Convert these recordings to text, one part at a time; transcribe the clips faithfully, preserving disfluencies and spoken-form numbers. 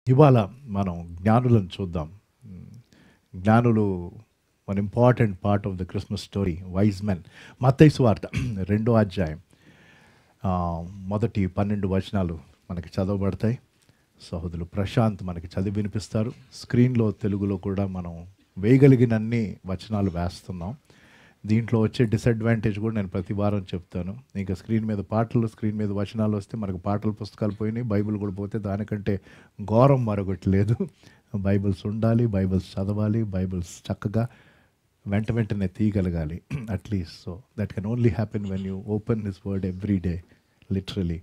ఇవాళ మనం జ్ఞానులను చూద్దాం. జ్ఞానులు one important part of the Christmas story, wise men. మత్తయి సువార్త రెండో అధ్యాయం ఆ, మొదటి పన్నెండు వచనాలు మనకి చదవబడతాయి. సహోదరులు ప్రశాంత్ మనకి చదివి వినిపిస్తారు. స్క్రీన్లో తెలుగులో కూడా మనం వేయగలిగినన్ని వచనాలు వేస్తున్నాం. దీంట్లో వచ్చే డిసడ్వాంటేజ్ కూడా నేను ప్రతి వారం చెప్తాను. ఇంకా స్క్రీన్ మీద పాటలు, స్క్రీన్ మీద వచనాలు వస్తే మనకు పాటల పుస్తకాలు పోయినాయి, బైబిల్ కూడా పోతే దానికంటే ఘోరం మరొకటి లేదు. బైబిల్స్ ఉండాలి, బైబిల్స్ చదవాలి, బైబిల్స్ చక్కగా వెంట వెంటనే తీయగలగాలి at least. So that can only happen when you open this word every day literally.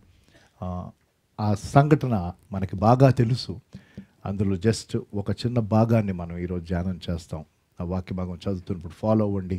ఆ సంఘటన మనకి బాగా తెలుసు. అందులో జస్ట్ ఒక చిన్న భాగాన్ని మనం ఈరోజు ధ్యానం చేస్తాం. ఆ వాక్య భాగం చదువుతున్నప్పుడు ఫాలో అవ్వండి.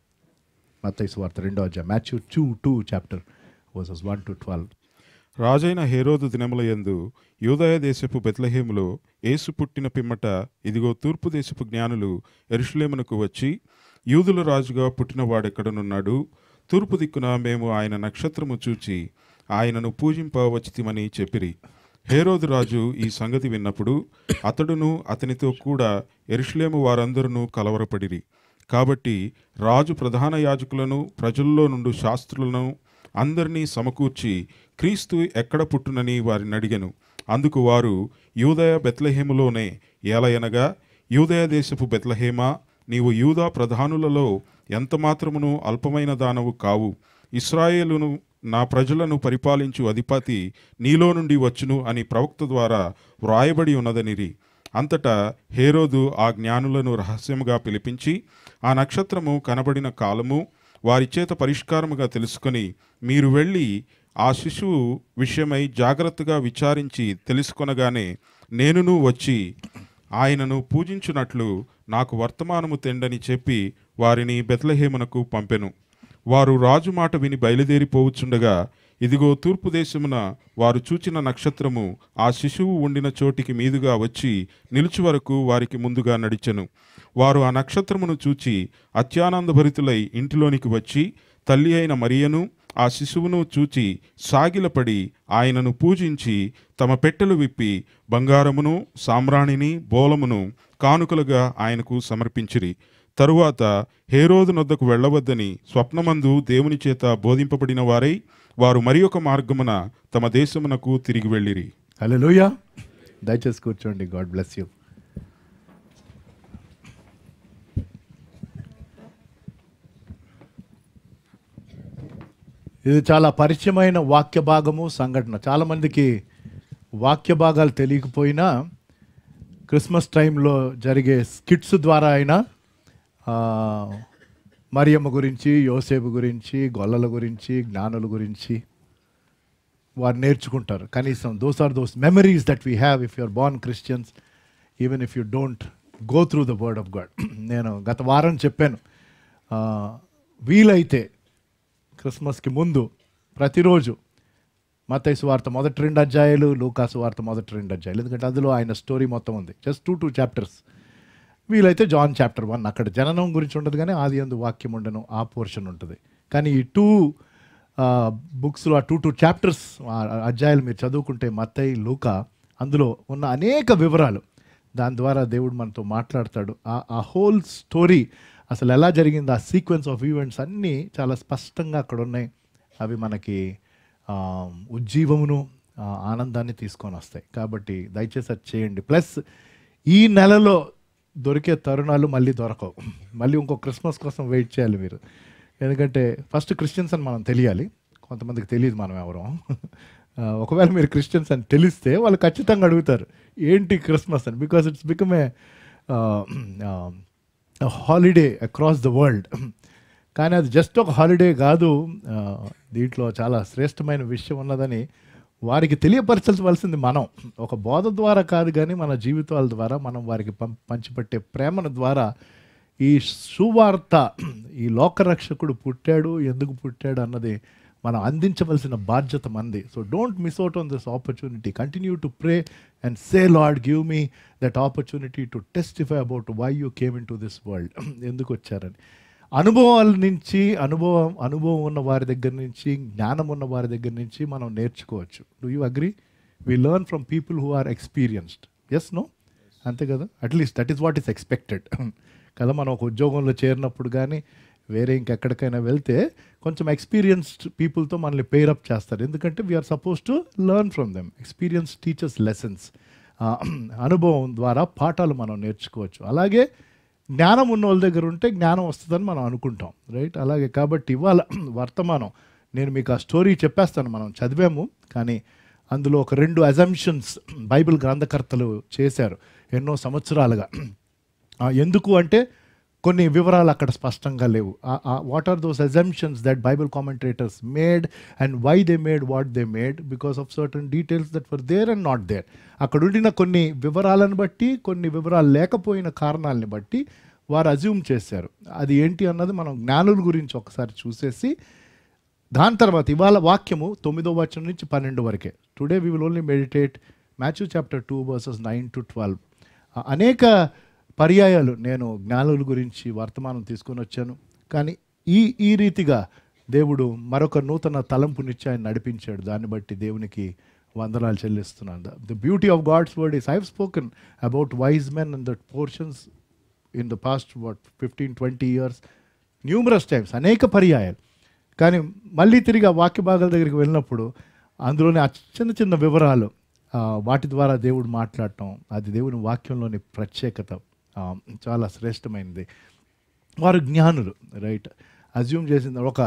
మత్తయి సువార్త రెండో అధ్యాయం, Matthew two two chapter verses one to twelve. రాజైన హేరోదు దినముల యందు యూదయ దేశపు బెత్లెహేములో యేసు పుట్టిన పిమ్మట ఇదిగో తూర్పు దేశపు జ్ఞానులు యెరూషలేమునకు వచ్చి, యూదుల రాజుగా పుట్టినవాడెక్కడనున్నాడు? తూర్పు దిక్కున మేము ఆయన నక్షత్రము చూచి ఆయనను పూజింపవచ్చితిమని చెప్పిరి. హేరోదు రాజు ఈ సంగతి విన్నప్పుడు అతడును అతనితో కూడా యెరూషలేము వారందరూ కలవరపడిరి. కాబట్టి రాజు ప్రధాన యాజకులను, ప్రజల్లో నుండి శాస్త్రులను అందరినీ సమకూర్చి క్రీస్తు ఎక్కడ పుట్టునని వారిని అడిగెను. అందుకు వారు, యూదయ బెత్లెహేములోనే. ఏలయనగా, యూదయ దేశపు బెత్లెహేమా, నీవు యూదా ప్రధానులలో ఎంతమాత్రమును అల్పమైన దానవు కావు. ఇశ్రాయేలును, నా ప్రజలను పరిపాలించు అధిపతి నీలో నుండి వచ్చును అని ప్రవక్త ద్వారా వ్రాయబడి ఉన్నదనిరి. అంతటా హేరోదు ఆ జ్ఞానులను రహస్యముగా పిలిపించి ఆ నక్షత్రము కనబడిన కాలము వారి చేత పరిష్కారముగా తెలుసుకొని, మీరు వెళ్ళి ఆ శిశువు విషయమై జాగ్రత్తగా విచారించి తెలుసుకొనగానే నేనును వచ్చి ఆయనను పూజించున్నట్లు నాకు వర్తమానము తెండని చెప్పి వారిని బెత్లెహేమునకు పంపెను. వారు రాజు మాట విని బయలుదేరిపోవచ్చుండగా ఇదిగో తూర్పు దేశమున వారు చూచిన నక్షత్రము ఆ శిశువు ఉండిన చోటికి మీదుగా వచ్చి నిలుచు వరకు వారికి ముందుగా నడిచెను. వారు ఆ నక్షత్రమును చూచి అత్యానందభరితులై ఇంటిలోనికి వచ్చి తల్లి అయిన మరియను ఆ శిశువును చూచి సాగిలపడి ఆయనను పూజించి తమ పెట్టెలు విప్పి బంగారమును, సామ్రాణిని, బోలమును కానుకలుగా ఆయనకు సమర్పించిరి. తరువాత హేరోదు నొద్దకు వెళ్ళవద్దని స్వప్నమందు దేవుని చేత బోధింపబడిన వారై వారు మరి ఒక మార్గమున తమ దేశమునకు తిరిగి వెళ్ళిరి. హల్లెలూయా. దయచేసి కూర్చోండి. God bless you. ఇది చాలా పరిచయమైన వాక్య భాగము, సంఘటన. చాలామందికి వాక్య భాగాలు తెలియకపోయినా క్రిస్మస్ టైంలో జరిగే స్కిట్స్ ద్వారా అయినా మరియమ్మ గురించి, యోసేపు గురించి, గొల్లల గురించి, జ్ఞానుల గురించి వారు నేర్చుకుంటారు. కనీసం those are those memories that we have if you are born Christians, even if you don't go through the word of God. నేను గత వారం చెప్పాను, వీలైతే క్రిస్మస్కి ముందు ప్రతిరోజు మత్తయి సువార్త మొదటి రెండు అధ్యాయాలు, లూకా సువార్త మొదటి రెండు అధ్యాయాలు, ఎందుకంటే అందులో ఆయన స్టోరీ మొత్తం ఉంది. Just two two chapters. వీలైతే జాన్ చాప్టర్ వన్, అక్కడ జననం గురించి ఉండదు కానీ ఆది యందు వాక్యం ఉండను, ఆ పోర్షన్ ఉంటుంది. కానీ ఈ టూ బుక్స్లో ఆ టూ టూ చాప్టర్స్ అధ్యాయాలు మీరు చదువుకుంటే మత్తయి, లూకా, అందులో ఉన్న అనేక వివరాలు, దాని ద్వారా దేవుడు మనతో మాట్లాడతాడు. ఆ హోల్ స్టోరీ అసలు ఎలా జరిగింది, ఆ సీక్వెన్స్ ఆఫ్ ఈవెంట్స్ అన్నీ చాలా స్పష్టంగా అక్కడ ఉన్నాయి. అవి మనకి ఉజ్జీవమును, ఆనందాన్ని తీసుకొని వస్తాయి. కాబట్టి దయచేసి అది చేయండి. ప్లస్ ఈ నెలలో దొరికే తరుణాలు మళ్ళీ దొరకవు. మళ్ళీ ఇంకో క్రిస్మస్ కోసం వెయిట్ చేయాలి మీరు. ఎందుకంటే ఫస్ట్ క్రిస్టియన్స్ అని మనం తెలియాలి. కొంతమందికి తెలియదు మనం ఎవరో. ఒకవేళ మీరు క్రిస్టియన్స్ అని తెలిస్తే వాళ్ళు ఖచ్చితంగా అడుగుతారు ఏంటి క్రిస్మస్ అని. Because it's become a holiday across the world. కానీ అది జస్ట్ ఒక హాలిడే కాదు, దీంట్లో చాలా శ్రేష్టమైన విషయం ఉన్నదని వారికి తెలియపరచవలసింది మనం. ఒక బోధ ద్వారా కాదు కానీ మన జీవితాల ద్వారా మనం వారికి పం పంచిపెట్టే ప్రేమను ద్వారా ఈ సువార్త, ఈ లోకరక్షకుడు పుట్టాడు, ఎందుకు పుట్టాడు అన్నది మనం అందించవలసిన బాధ్యత మంది. So don't miss out on this opportunity. Continue to pray and say Lord give me that opportunity to testify about why you came in to this world, ఎందుకు వచ్చారని. అనుభవాల నుంచి, అనుభవం అనుభవం ఉన్న వారి దగ్గర నుంచి, జ్ఞానం ఉన్న వారి దగ్గర నుంచి మనం నేర్చుకోవచ్చు. Do you agree? We learn from people who are experienced. Yes no, అంతే కదా, at least that is what is expected కదా. మనం ఒక ఉద్యోగంలో చేరినప్పుడు కానీ వేరే ఇంకెక్కడికైనా వెళ్తే కొంచెం ఎక్స్పీరియన్స్డ్ పీపుల్తో మనల్ని పేరప్ చేస్తారు, ఎందుకంటే we're supposed to learn from them. Experience teachers lessons, అనుభవం ద్వారా పాఠాలు మనం నేర్చుకోవచ్చు. అలాగే జ్ఞానం ఉన్న వాళ్ళ దగ్గర ఉంటే జ్ఞానం వస్తుందని మనం అనుకుంటాం, రైట్. అలాగే కాబట్టి ఇవాళ వర్తమానం నేను మీకు ఆ స్టోరీ చెప్పేస్తాను. మనం చదివాము, కానీ అందులో ఒక రెండు అజంప్షన్స్ బైబిల్ గ్రంథకర్తలు చేశారు ఎన్నో సంవత్సరాలుగా. ఎందుకు అంటే కొన్ని వివరాలు అక్కడ స్పష్టంగా లేవు. What are those assumptions that Bible commentators made and why they made what they made, because of certain details that were there and not there. అక్కడ ఉండిన కొన్ని వివరాలను బట్టి, కొన్ని వివరాలు లేకపోయిన కారణాలని బట్టి వారు అజ్యూమ్ చేశారు. అది ఏంటి అన్నది మనం జ్ఞానుల గురించి ఒకసారి చూసేసి దాని తర్వాత ఇవాళ వాక్యము తొమ్మిదో వచనం నుంచి పన్నెండు వరకే. Today we will only meditate Matthew chapter two verses nine to twelve. అనేక పర్యాయాలు నేను జ్ఞానుల గురించి వర్తమానం తీసుకొని వచ్చాను, కానీ ఈ ఈ రీతిగా దేవుడు మరొక నూతన తలంపునిచ్చి ఆయన నడిపించాడు. దాన్ని బట్టి దేవునికి వందనాలు చెల్లిస్తున్నాను. The beauty of God's word is I have spoken about wise men and that portions in the past what fifteen twenty years numerous times, అనేక పర్యాయాలు. కానీ మళ్ళీ తిరిగి ఆ వాక్య భాగాల దగ్గరికి వెళ్ళినప్పుడు అందులోని ఆ చిన్న చిన్న వివరాలు, వాటి ద్వారా దేవుడు మాట్లాడటం, అది దేవుని వాక్యంలోని ప్రత్యేకత చాలా శ్రేష్టమైనది. వారు జ్ఞానులు, రైట్. అజ్యూమ్ చేసింది ఒక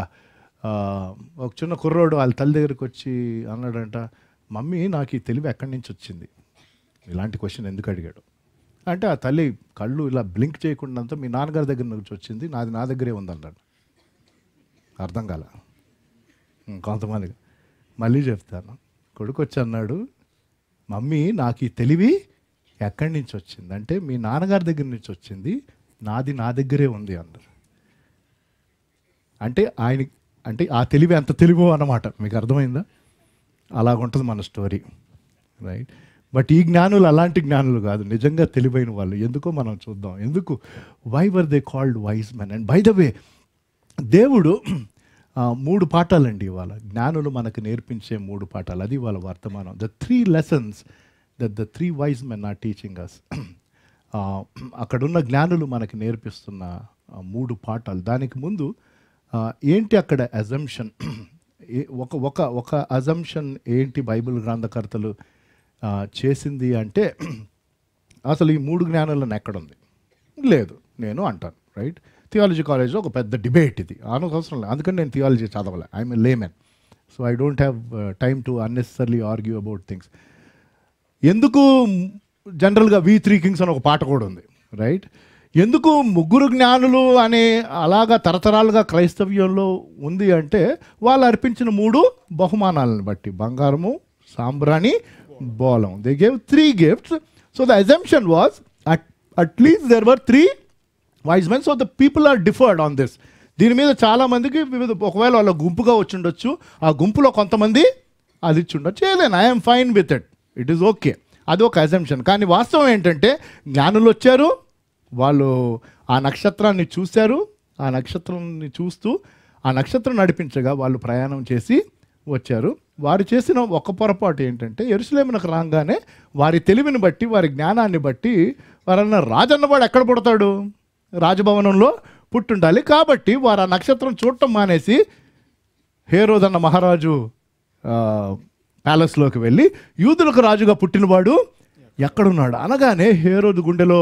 ఒక చిన్న కుర్రోడు వాళ్ళ తల్లి దగ్గరికి వచ్చి అన్నాడంట, మమ్మీ నాకు ఈ తెలివి ఎక్కడి నుంచి వచ్చింది. ఇలాంటి క్వశ్చన్ ఎందుకు అడిగాడు అంటే ఆ తల్లి కళ్ళు ఇలా బ్లింక్ చేయకుండా, మీ నాన్నగారి దగ్గర నుంచి వచ్చింది, నాది నా దగ్గరే ఉందన్నాడు. అర్థం కాల. కొంతమంది మళ్ళీ చెప్తాను, కొడుకు వచ్చి అన్నాడు, మమ్మీ నాకు ఈ తెలివి ఎక్కడి నుంచి వచ్చింది అంటే మీ నాన్నగారి దగ్గర నుంచి వచ్చింది, నాది నా దగ్గరే ఉంది అన్నారు. అంటే ఆయన అంటే ఆ తెలివి ఎంత తెలివో అన్నమాట. మీకు అర్థమైందా? అలాగుంటుంది మన స్టోరీ, రైట్. బట్ ఈ జ్ఞానులు అలాంటి జ్ఞానులు కాదు, నిజంగా తెలివైన వాళ్ళు. ఎందుకో మనం చూద్దాం. ఎందుకు why were they called wise men? And by the way దేవుడు మూడు పాఠాలండి ఇవాళ జ్ఞానులు మనకు నేర్పించే మూడు పాఠాలు. అది వాళ్ళ వర్తమానం. The three lessons that the three wise men are teaching us. అక్కడున్న జ్ఞానులు మనకి నేర్పిస్తున్న మూడు పాఠాలు. దానికి ముందు ఏంటి అక్కడ అజంప్షన్, ఒక ఒక ఒక అజంప్షన్ ఏంటి బైబిల్ గ్రంథకర్తలు చేసింది అంటే, అసలు ఈ మూడు జ్ఞానులను ఎక్కడుంది లేదు నేను అంటాను, రైట్. థియాలజీ కాలేజ్లో ఒక పెద్ద డిబేట్ ఇది, అనవసరం లేదు. అందుకని నేను థియాలజీ చదవాలి. I'm a layman, so I don't have time to unnecessarily argue about things. ఎందుకు జనరల్గా వి త్రీ కింగ్స్ అని ఒక పాట కూడా ఉంది, రైట్. ఎందుకు ముగ్గురు జ్ఞానులు అనే అలాగా తరతరాలుగా క్రైస్తవ్యంలో ఉంది అంటే వాళ్ళు అర్పించిన మూడు బహుమానాలను బట్టి, బంగారము, సాంబ్రాణి, బోలం. They gave three gifts. So the assumption was at at least there were three wise men. So the people are differed on this. దీని మీద చాలామందికి వివిధ, ఒకవేళ వాళ్ళ గుంపుగా వచ్చి ఉండొచ్చు, ఆ గుంపులో కొంతమంది అది ఇచ్చి ఉండొచ్చు. ఏదైనా I'm fine with it, it is okay. అది ఒక అజంప్షన్. కానీ వాస్తవం ఏంటంటే జ్ఞానులు వచ్చారు, వాళ్ళు ఆ నక్షత్రాన్ని చూశారు, ఆ నక్షత్రాన్ని చూస్తూ ఆ నక్షత్రం నడిపించగా వాళ్ళు ప్రయాణం చేసి వచ్చారు. వారు చేసిన ఒక్క పొరపాటు ఏంటంటే యెరూషలేమునకు రాగానే వారి తెలివిని బట్టి, వారి జ్ఞానాన్ని బట్టి వారన్న రాజన్నవాడు ఎక్కడ పుడతాడు, రాజభవనంలో పుట్టుండాలి. కాబట్టి వారు ఆ నక్షత్రం చూడటం మానేసి హేరోద్ అన్న మహారాజు ప్యాలెస్లోకి వెళ్ళి యూదులకు రాజుగా పుట్టినవాడు ఎక్కడున్నాడు అనగానే హేరోదు గుండెలో,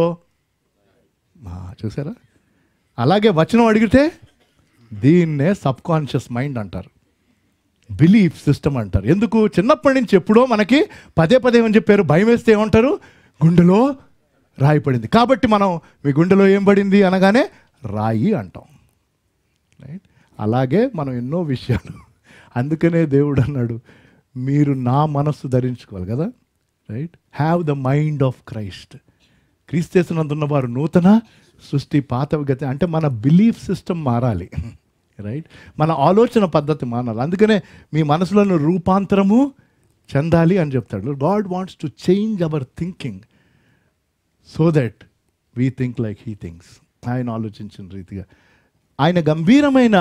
చూసారా, అలాగే వచనం అడిగితే దీన్నే సబ్ కాన్షియస్ మైండ్ అంటారు, బిలీఫ్ సిస్టమ్ అంటారు. ఎందుకు? చిన్నప్పటి నుంచి ఎప్పుడో మనకి పదే పదే ఏమని చెప్పారు, భయం వేస్తే ఏమంటారు, గుండెలో రాయి పడింది. కాబట్టి మనం మీ గుండెలో ఏం పడింది అనగానే రాయి అంటాం, రైట్. అలాగే మనం ఎన్నో విషయాలు, అందుకనే దేవుడు అన్నాడు మీరు నా మనస్సు ధరించుకోవాలి కదా, right. Have the mind of Christ. క్రీస్తేసునందున్న వారు నూతన సృష్టి, పాత గతి. అంటే మన బిలీఫ్ సిస్టమ్ మారాలి, రైట్. మన ఆలోచన పద్ధతి మారాలి. అందుకనే మీ మనసులను రూపాంతరము చెందాలి అని చెప్తాడు. God wants to change our thinking so that we think like he thinks. ఆయన ఆలోచించిన రీతిగా. ఆయన గంభీరమైన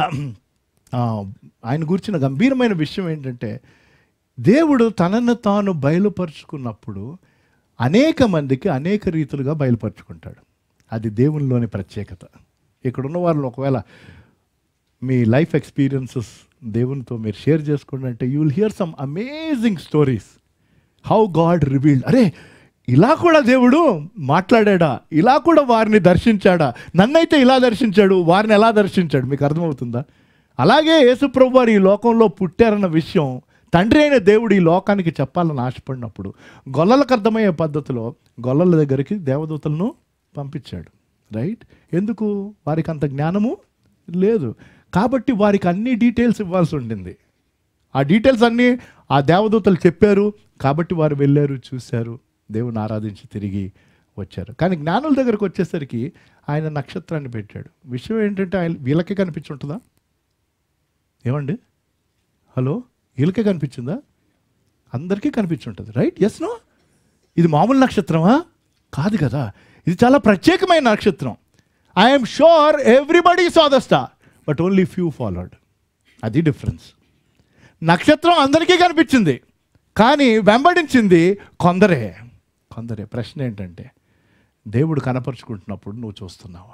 ఆయన గురించిన గంభీరమైన విషయం ఏంటంటే, దేవుడు తనను తాను బయలుపరుచుకున్నప్పుడు అనేక మందికి అనేక రీతులుగా బయలుపరుచుకుంటాడు. అది దేవునిలోని ప్రత్యేకత. ఇక్కడున్న వాళ్ళు ఒకవేళ మీ లైఫ్ ఎక్స్పీరియన్సెస్ దేవునితో మీరు షేర్ చేసుకోండి అంటే you will hear some amazing stories how God revealed. అరే ఇలా కూడా దేవుడు మాట్లాడా, ఇలా కూడా వారిని దర్శించాడా, నన్నైతే ఇలా దర్శించాడు, వారిని ఎలా దర్శించాడు. మీకు అర్థమవుతుందా? అలాగే యేసుప్రభు వారు ఈ లోకంలో పుట్టారన్న విషయం తండ్రి అయిన దేవుడు ఈ లోకానికి చెప్పాలని ఆశపడినప్పుడు గొల్లలకు అర్థమయ్యే పద్ధతిలో గొల్లల దగ్గరికి దేవదూతలను పంపించాడు. రైట్? ఎందుకు? వారికి అంత జ్ఞానము లేదు కాబట్టి వారికి అన్ని డీటెయిల్స్ ఇవ్వాల్సి ఉండింది. ఆ డీటెయిల్స్ అన్నీ ఆ దేవదూతలు చెప్పారు కాబట్టి వారు వెళ్ళారు, చూశారు, దేవుని ఆరాధించి తిరిగి వచ్చారు. కానీ జ్ఞానుల దగ్గరకు వచ్చేసరికి ఆయన నక్షత్రాన్ని పెట్టాడు. విషయం ఏంటంటే ఆయన వీళ్ళకే కనిపించుంటుందా? ఏమండి? హలో, వీళ్ళకే కనిపించిందా? అందరికీ కనిపించుంటుంది. రైట్? Yes no? ఇది మామూలు నక్షత్రమా? కాదు కదా, ఇది చాలా ప్రత్యేకమైన నక్షత్రం. I'm sure everybody saw the star but only few followed. అది డిఫరెన్స్. నక్షత్రం అందరికీ కనిపించింది కానీ వెంబడించింది కొందరే. కొందరే. ప్రశ్న ఏంటంటే దేవుడు కనపరుచుకుంటున్నప్పుడు నువ్వు చూస్తున్నావా?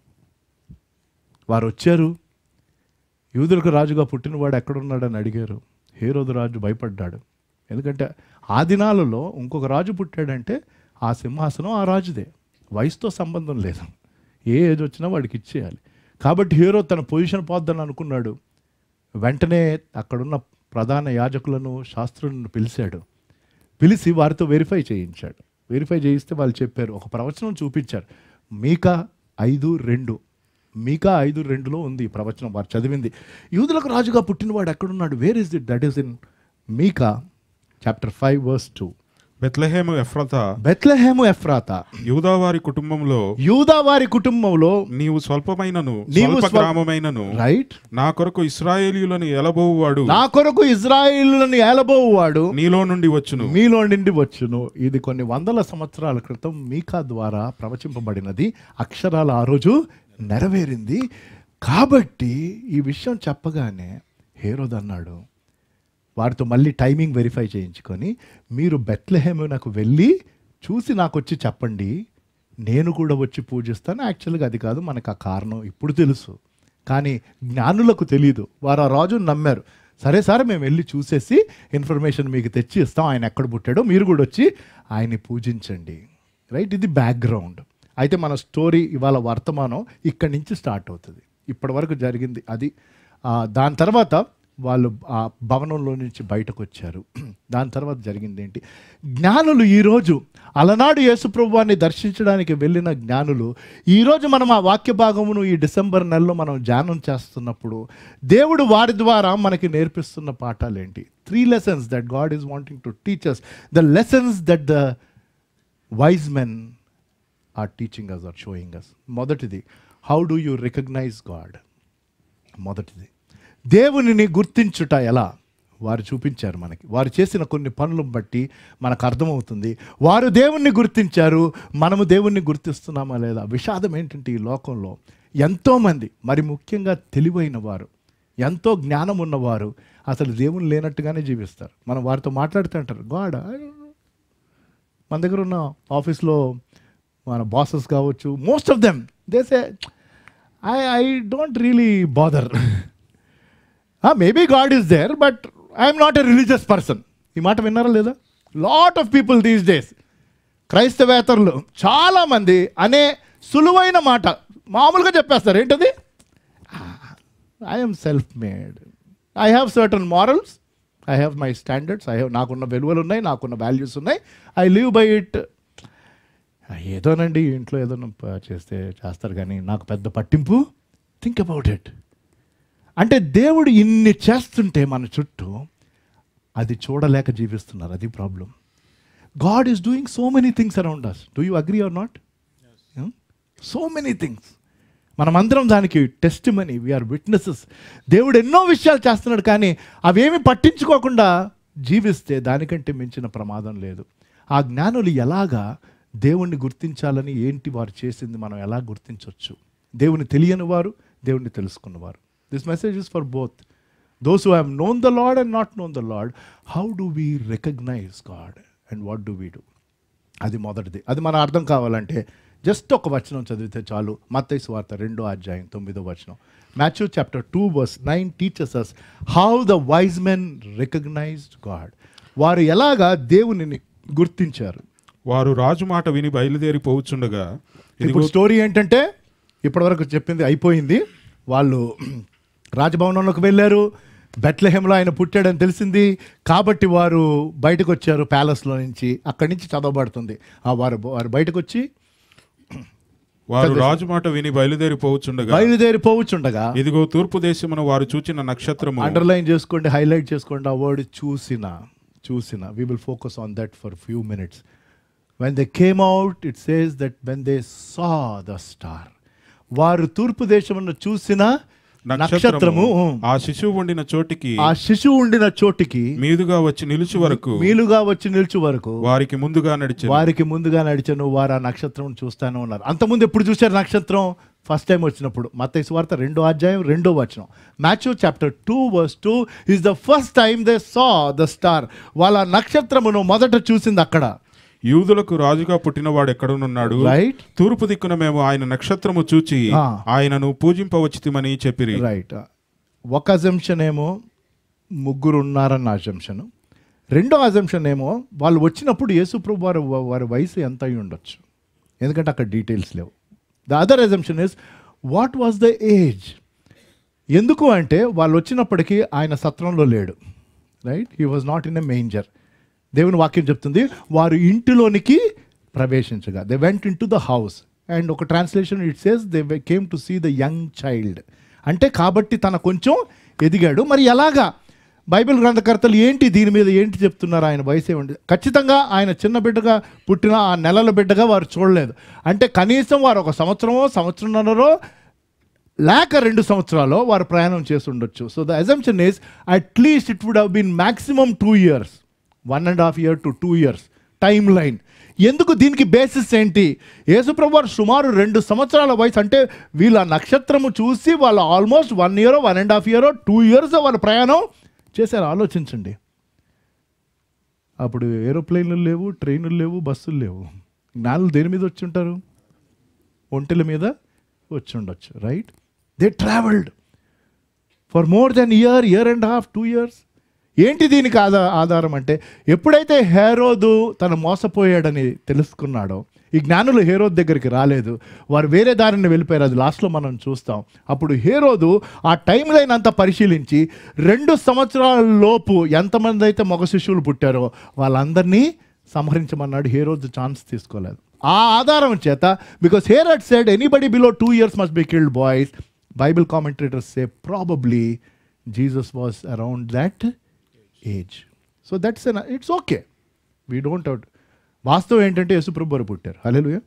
వారు వచ్చారు, యూదులకు రాజుగా పుట్టినవాడు ఎక్కడున్నాడని అడిగారు. హేరోదు రాజు భయపడ్డాడు. ఎందుకంటే ఆ దినాలలో ఇంకొక రాజు పుట్టాడంటే ఆ సింహాసనం ఆ రాజుదే, వయసుతో సంబంధం లేదు, ఏ ఏజ్ వచ్చినా వాడికి ఇచ్చేయాలి. కాబట్టి హేరో తన పొజిషన్ పోద్దని అనుకున్నాడు. వెంటనే అక్కడున్న ప్రధాన యాజకులను శాస్త్రులను పిలిచాడు. పిలిచి వారితో వెరిఫై చేయించాడు. వెరిఫై చేయిస్తే వాళ్ళు చెప్పారు, ఒక ప్రవచనం చూపించారు. మీకా ఐదు రెండు మీకా ఐదు రెండులో ఉంది ఈ ప్రవచనం. వారు చదివింది, యూదులకు రాజుగా పుట్టినవాడు ఎక్కడున్నాడు? Where is it? That is in Micah chapter five verse two. బెత్లెహేము ఎఫ్రాతా, బెత్లెహేము ఎఫ్రాతా, యూదావారి కుటుంబంలో, యూదావారి కుటుంబంలో నీవు స్వల్పమైనను నీవు స్వల్ప స్వల్- గ్రామమైనను రైట్, నా కొరకు ఇశ్రాయేలీయులను ఎలబోవువాడు నా కొరకు ఇజ్రాయిలులను ఏలబోవువాడు నీలో నుండి వచ్చును. మీలో నుండి వచ్చును. ఇది కొన్ని వందల సంవత్సరాల క్రితం మీకా ద్వారా ప్రవచింపబడినది. అక్షరాల ఆ రోజు నెరవేరింది. కాబట్టి ఈ విషయం చెప్పగానే హేరోదు అన్నాడు, వారితో మళ్ళీ టైమింగ్ వెరిఫై చేయించుకొని, మీరు బెత్లెహేమునకు వెళ్ళి చూసి నాకు వచ్చి చెప్పండి, నేను కూడా వచ్చి పూజిస్తాను. యాక్చువల్గా అది కాదు, మనకు ఆ కారణం ఇప్పుడు తెలుసు కానీ జ్ఞానులకు తెలియదు. వారు ఆ రాజును నమ్మారు. సరే సరే మేము వెళ్ళి చూసేసి ఇన్ఫర్మేషన్ మీకు తెచ్చి ఇస్తాం, ఆయన ఎక్కడ పుట్టాడో మీరు కూడా వచ్చి ఆయన్ని పూజించండి. రైట్? ఇది బ్యాక్గ్రౌండ్. అయితే మన స్టోరీ ఇవాళ వర్తమానం ఇక్కడి నుంచి స్టార్ట్ అవుతుంది. ఇప్పటి వరకు జరిగింది అది. ఆ, దాని తర్వాత వాళ్ళు ఆ భవనంలో నుంచి బయటకు వచ్చారు. దాని తర్వాత జరిగింది ఏంటి? జ్ఞానులు ఈరోజు అలనాడు యేసుప్రభువాన్ని దర్శించడానికి వెళ్ళిన జ్ఞానులు ఈరోజు మనం ఆ వాక్య భాగమును ఈ డిసెంబర్ నెలలో మనం ధ్యానం చేస్తున్నప్పుడు దేవుడు వారి ద్వారా మనకి నేర్పిస్తున్న పాఠాలు ఏంటి? Three lessons that God is wanting to teach us. The lessons that the wise men are teaching us, are showing us. మొదటిది, how do you recognise God? మొదటిది, దేవునిని గుర్తించుట ఎలా? వారు చూపించారు మనకి. వారు చేసిన కొన్ని పనులను బట్టి మనకు అర్థమవుతుంది వారు దేవుణ్ణి గుర్తించారు, మనము దేవుణ్ణి గుర్తిస్తున్నామా లేదా? విషాదం ఏంటంటే ఈ లోకంలో ఎంతోమంది, మరి ముఖ్యంగా తెలివైన వారు, ఎంతో జ్ఞానం ఉన్నవారు అసలు దేవుని లేనట్టుగానే జీవిస్తారు. మనం వారితో మాట్లాడుతూ అంటారు, గాడ్. మన దగ్గర ఉన్న ఆఫీస్లో మన బాసెస్ కావచ్చు, most of them they say I I don't really bother. Maybe God is there but I'm not a religious person. ఈ మాట విన్నారా లేదా? Lot of people these days, క్రైస్తవేతరులు చాలామంది అనే సులువైన మాట మామూలుగా చెప్పేస్తారు. ఏంటది? I'm self made, I have certain morals, I have my standards, I have నాకున్న విలువలు ఉన్నాయి, నాకున్న వాల్యూస్ ఉన్నాయి, ఐ లివ్ బై ఇట్. ఏదోనండి ఇంట్లో ఏదో చేస్తే చేస్తారు కానీ నాకు పెద్ద పట్టింపు. Think about it. అంటే దేవుడు ఇన్ని చేస్తుంటే మన చుట్టూ అది చూడలేక జీవిస్తున్నారు. అది problem. God is doing so many things around us. Do you agree or not? So many things. మనమందరం దానికి టెస్ట్ మనీ, వీఆర్ విట్నెసెస్. దేవుడు ఎన్నో విషయాలు చేస్తున్నాడు కానీ అవేమి పట్టించుకోకుండా జీవిస్తే దానికంటే మించిన ప్రమాదం లేదు. ఆ జ్ఞానులు ఎలాగా దేవుణ్ణి గుర్తించాలని, ఏంటి వారు చేసింది మనం ఎలా గుర్తించవచ్చు? దేవుని తెలియని వారు, దేవుణ్ణి తెలుసుకున్నవారు. This message is for both. Those who have known the Lord and not known the Lord. How do we recognize God and what do we do? అది మొదటిది. అది మన అర్థం కావాలంటే జస్ట్ ఒక వచనం చదివితే చాలు. మత్తయి సువార్త రెండో అధ్యాయం తొమ్మిదో వచనం. Matthew chapter two verse nine teachers us how the wise men recognised God. వారు ఎలాగా దేవునిని గుర్తించారు. వారు రాజు మాట విని బయలుదేరి పోవచ్చుండగా. ఇప్పుడు స్టోరీ ఏంటంటే ఇప్పటివరకు చెప్పింది అయిపోయింది. వాళ్ళు రాజభవనంలోకి వెళ్ళారు. బెత్లెహేంలో ఆయన పుట్టాడని తెలిసింది కాబట్టి వారు బయటకు వచ్చారు ప్యాలెస్లో నుంచి. అక్కడి నుంచి చదవబడుతుంది. ఆ వారు వారు బయటకు వచ్చి వారు రాజు మాట విని బయలుదేరి పోవచ్చుండగా బయలుదేరి పోవచ్చుండగా ఇదిగో తూర్పు దేశమున వారు చూచిన నక్షత్రము. అండర్లైన్ చేసుకోండి, హైలైట్ చేసుకోండి ఆ వర్డ్ చూసిన. చూసిన we will focus on that for few minutes. When they came out it says that when they saw the star. వారు తూర్పు దేశమును చూసిన నక్షత్రము ఆ శిశువు ఉండిన చోటికి ఆ శిశువు ఉండిన చోటికి మీదుగా వచ్చి నిలుచు వరకు మీలుగా వచ్చి నిలుచు వరకు వారికి ముందుగా నడిచారు. వారికి ముందుగా నడిచాను. వారు ఆ నక్షత్రం చూస్తానే ఉన్నారు. అంతకుముందు ఎప్పుడు చూశారు నక్షత్రం? ఫస్ట్ టైం వచ్చినప్పుడు. మత్తయి సువార్త రెండో అధ్యాయం రెండో వచనం. Matthew chapter two verse two is the first time they saw the star. వాళ్ళ నక్షత్రమును మొదట చూసింది అక్కడ. యూదులకు రాజుగా పుట్టినవాడు ఎక్కడనున్నాడు, రైట్, తూర్పు దిక్కున మేము ఆయన నక్షత్రము చూచి ఆయనను పూజింపవచ్చితిమని చెప్పిరి. రైట్. ఒక అజంప్షన్ ఏమో ముగ్గురు ఉన్నారన్న అజంప్షన్. రెండో అజంప్షన్ ఏమో వాళ్ళు వచ్చినప్పుడు యేసుప్రభు వారు వారి వయసు ఎంత అయి ఉండొచ్చు, ఎందుకంటే అక్కడ డీటెయిల్స్ లేవు. The other assumption is what was the age. ఎందుకు అంటే వాళ్ళు వచ్చినప్పటికీ ఆయన సత్రంలో లేడు. Right, he was not in a manger. దేవుని వాక్యం చెప్తుంది వారు ఇంటిలోనికి ప్రవేశించగా they went in to the house. And ఒక translation it says they came to see the young child. అంటే కాబట్టి తన కొంచెం ఎదిగాడు. మరి ఎలాగా బైబిల్ గ్రంథకర్తలు ఏంటి దీని మీద ఏంటి చెప్తున్నారు? ఆయన వయసు ఏమండి? ఖచ్చితంగా ఆయన చిన్న బిడ్డగా పుట్టిన ఆ నెలల బిడ్డగా వారు చూడలేదు. అంటే కనీసం వారు ఒక సంవత్సరమో సంవత్సరంన్నరో లేక రెండు సంవత్సరాలు వారు ప్రయాణం చేసి ఉండొచ్చు. So the assumption is at least it would have been maximum two years one and half year to two years time line. ఎందుకు? దీనికి బేసిస్ ఏంటి? యేసుప్రభు వారు సుమారు రెండు సంవత్సరాల వయసు. అంటే వీళ్ళ నక్షత్రము చూసి వాళ్ళు ఆల్మోస్ట్ వన్ ఇయరో వన్ అండ్ హాఫ్ ఇయరో టూ ఇయర్స్ వాళ్ళు ప్రయాణం చేశారు. ఆలోచించండి. అప్పుడు ఏరోప్లేన్లు లేవు, ట్రైన్లు లేవు, బస్సులు లేవు. జ్ఞానులు దేని మీద వచ్చి ఉంటారు? ఒంటెల మీద వచ్చి ఉండొచ్చు. Right, they travelled for more than year year and half two years. ఏంటి దీనికి ఆధార ఆధారం అంటే ఎప్పుడైతే హేరోదు తను మోసపోయాడని తెలుసుకున్నాడో, ఈ జ్ఞానులు హేరోదు దగ్గరికి రాలేదు, వారు వేరే దారిని వెళ్ళిపోయారు. అది లాస్ట్లో మనం చూస్తాం. అప్పుడు హేరోదు ఆ టైం లైన్ అంతా పరిశీలించి రెండు సంవత్సరాల లోపు ఎంతమంది అయితే మగ శిశువులు పుట్టారో వాళ్ళందరినీ సంహరించమన్నాడు. హేరోదు ఛాన్స్ తీసుకోలేదు. ఆ ఆధారం చేత because Herod said anybody below two years must be killed boys. Bible commentators say probably Jesus was around that age. So that's and it's okay. We don't out. వాస్తవం ఏంటంటే యేసుప్రభు వారు పుట్టారు. Hallelujah.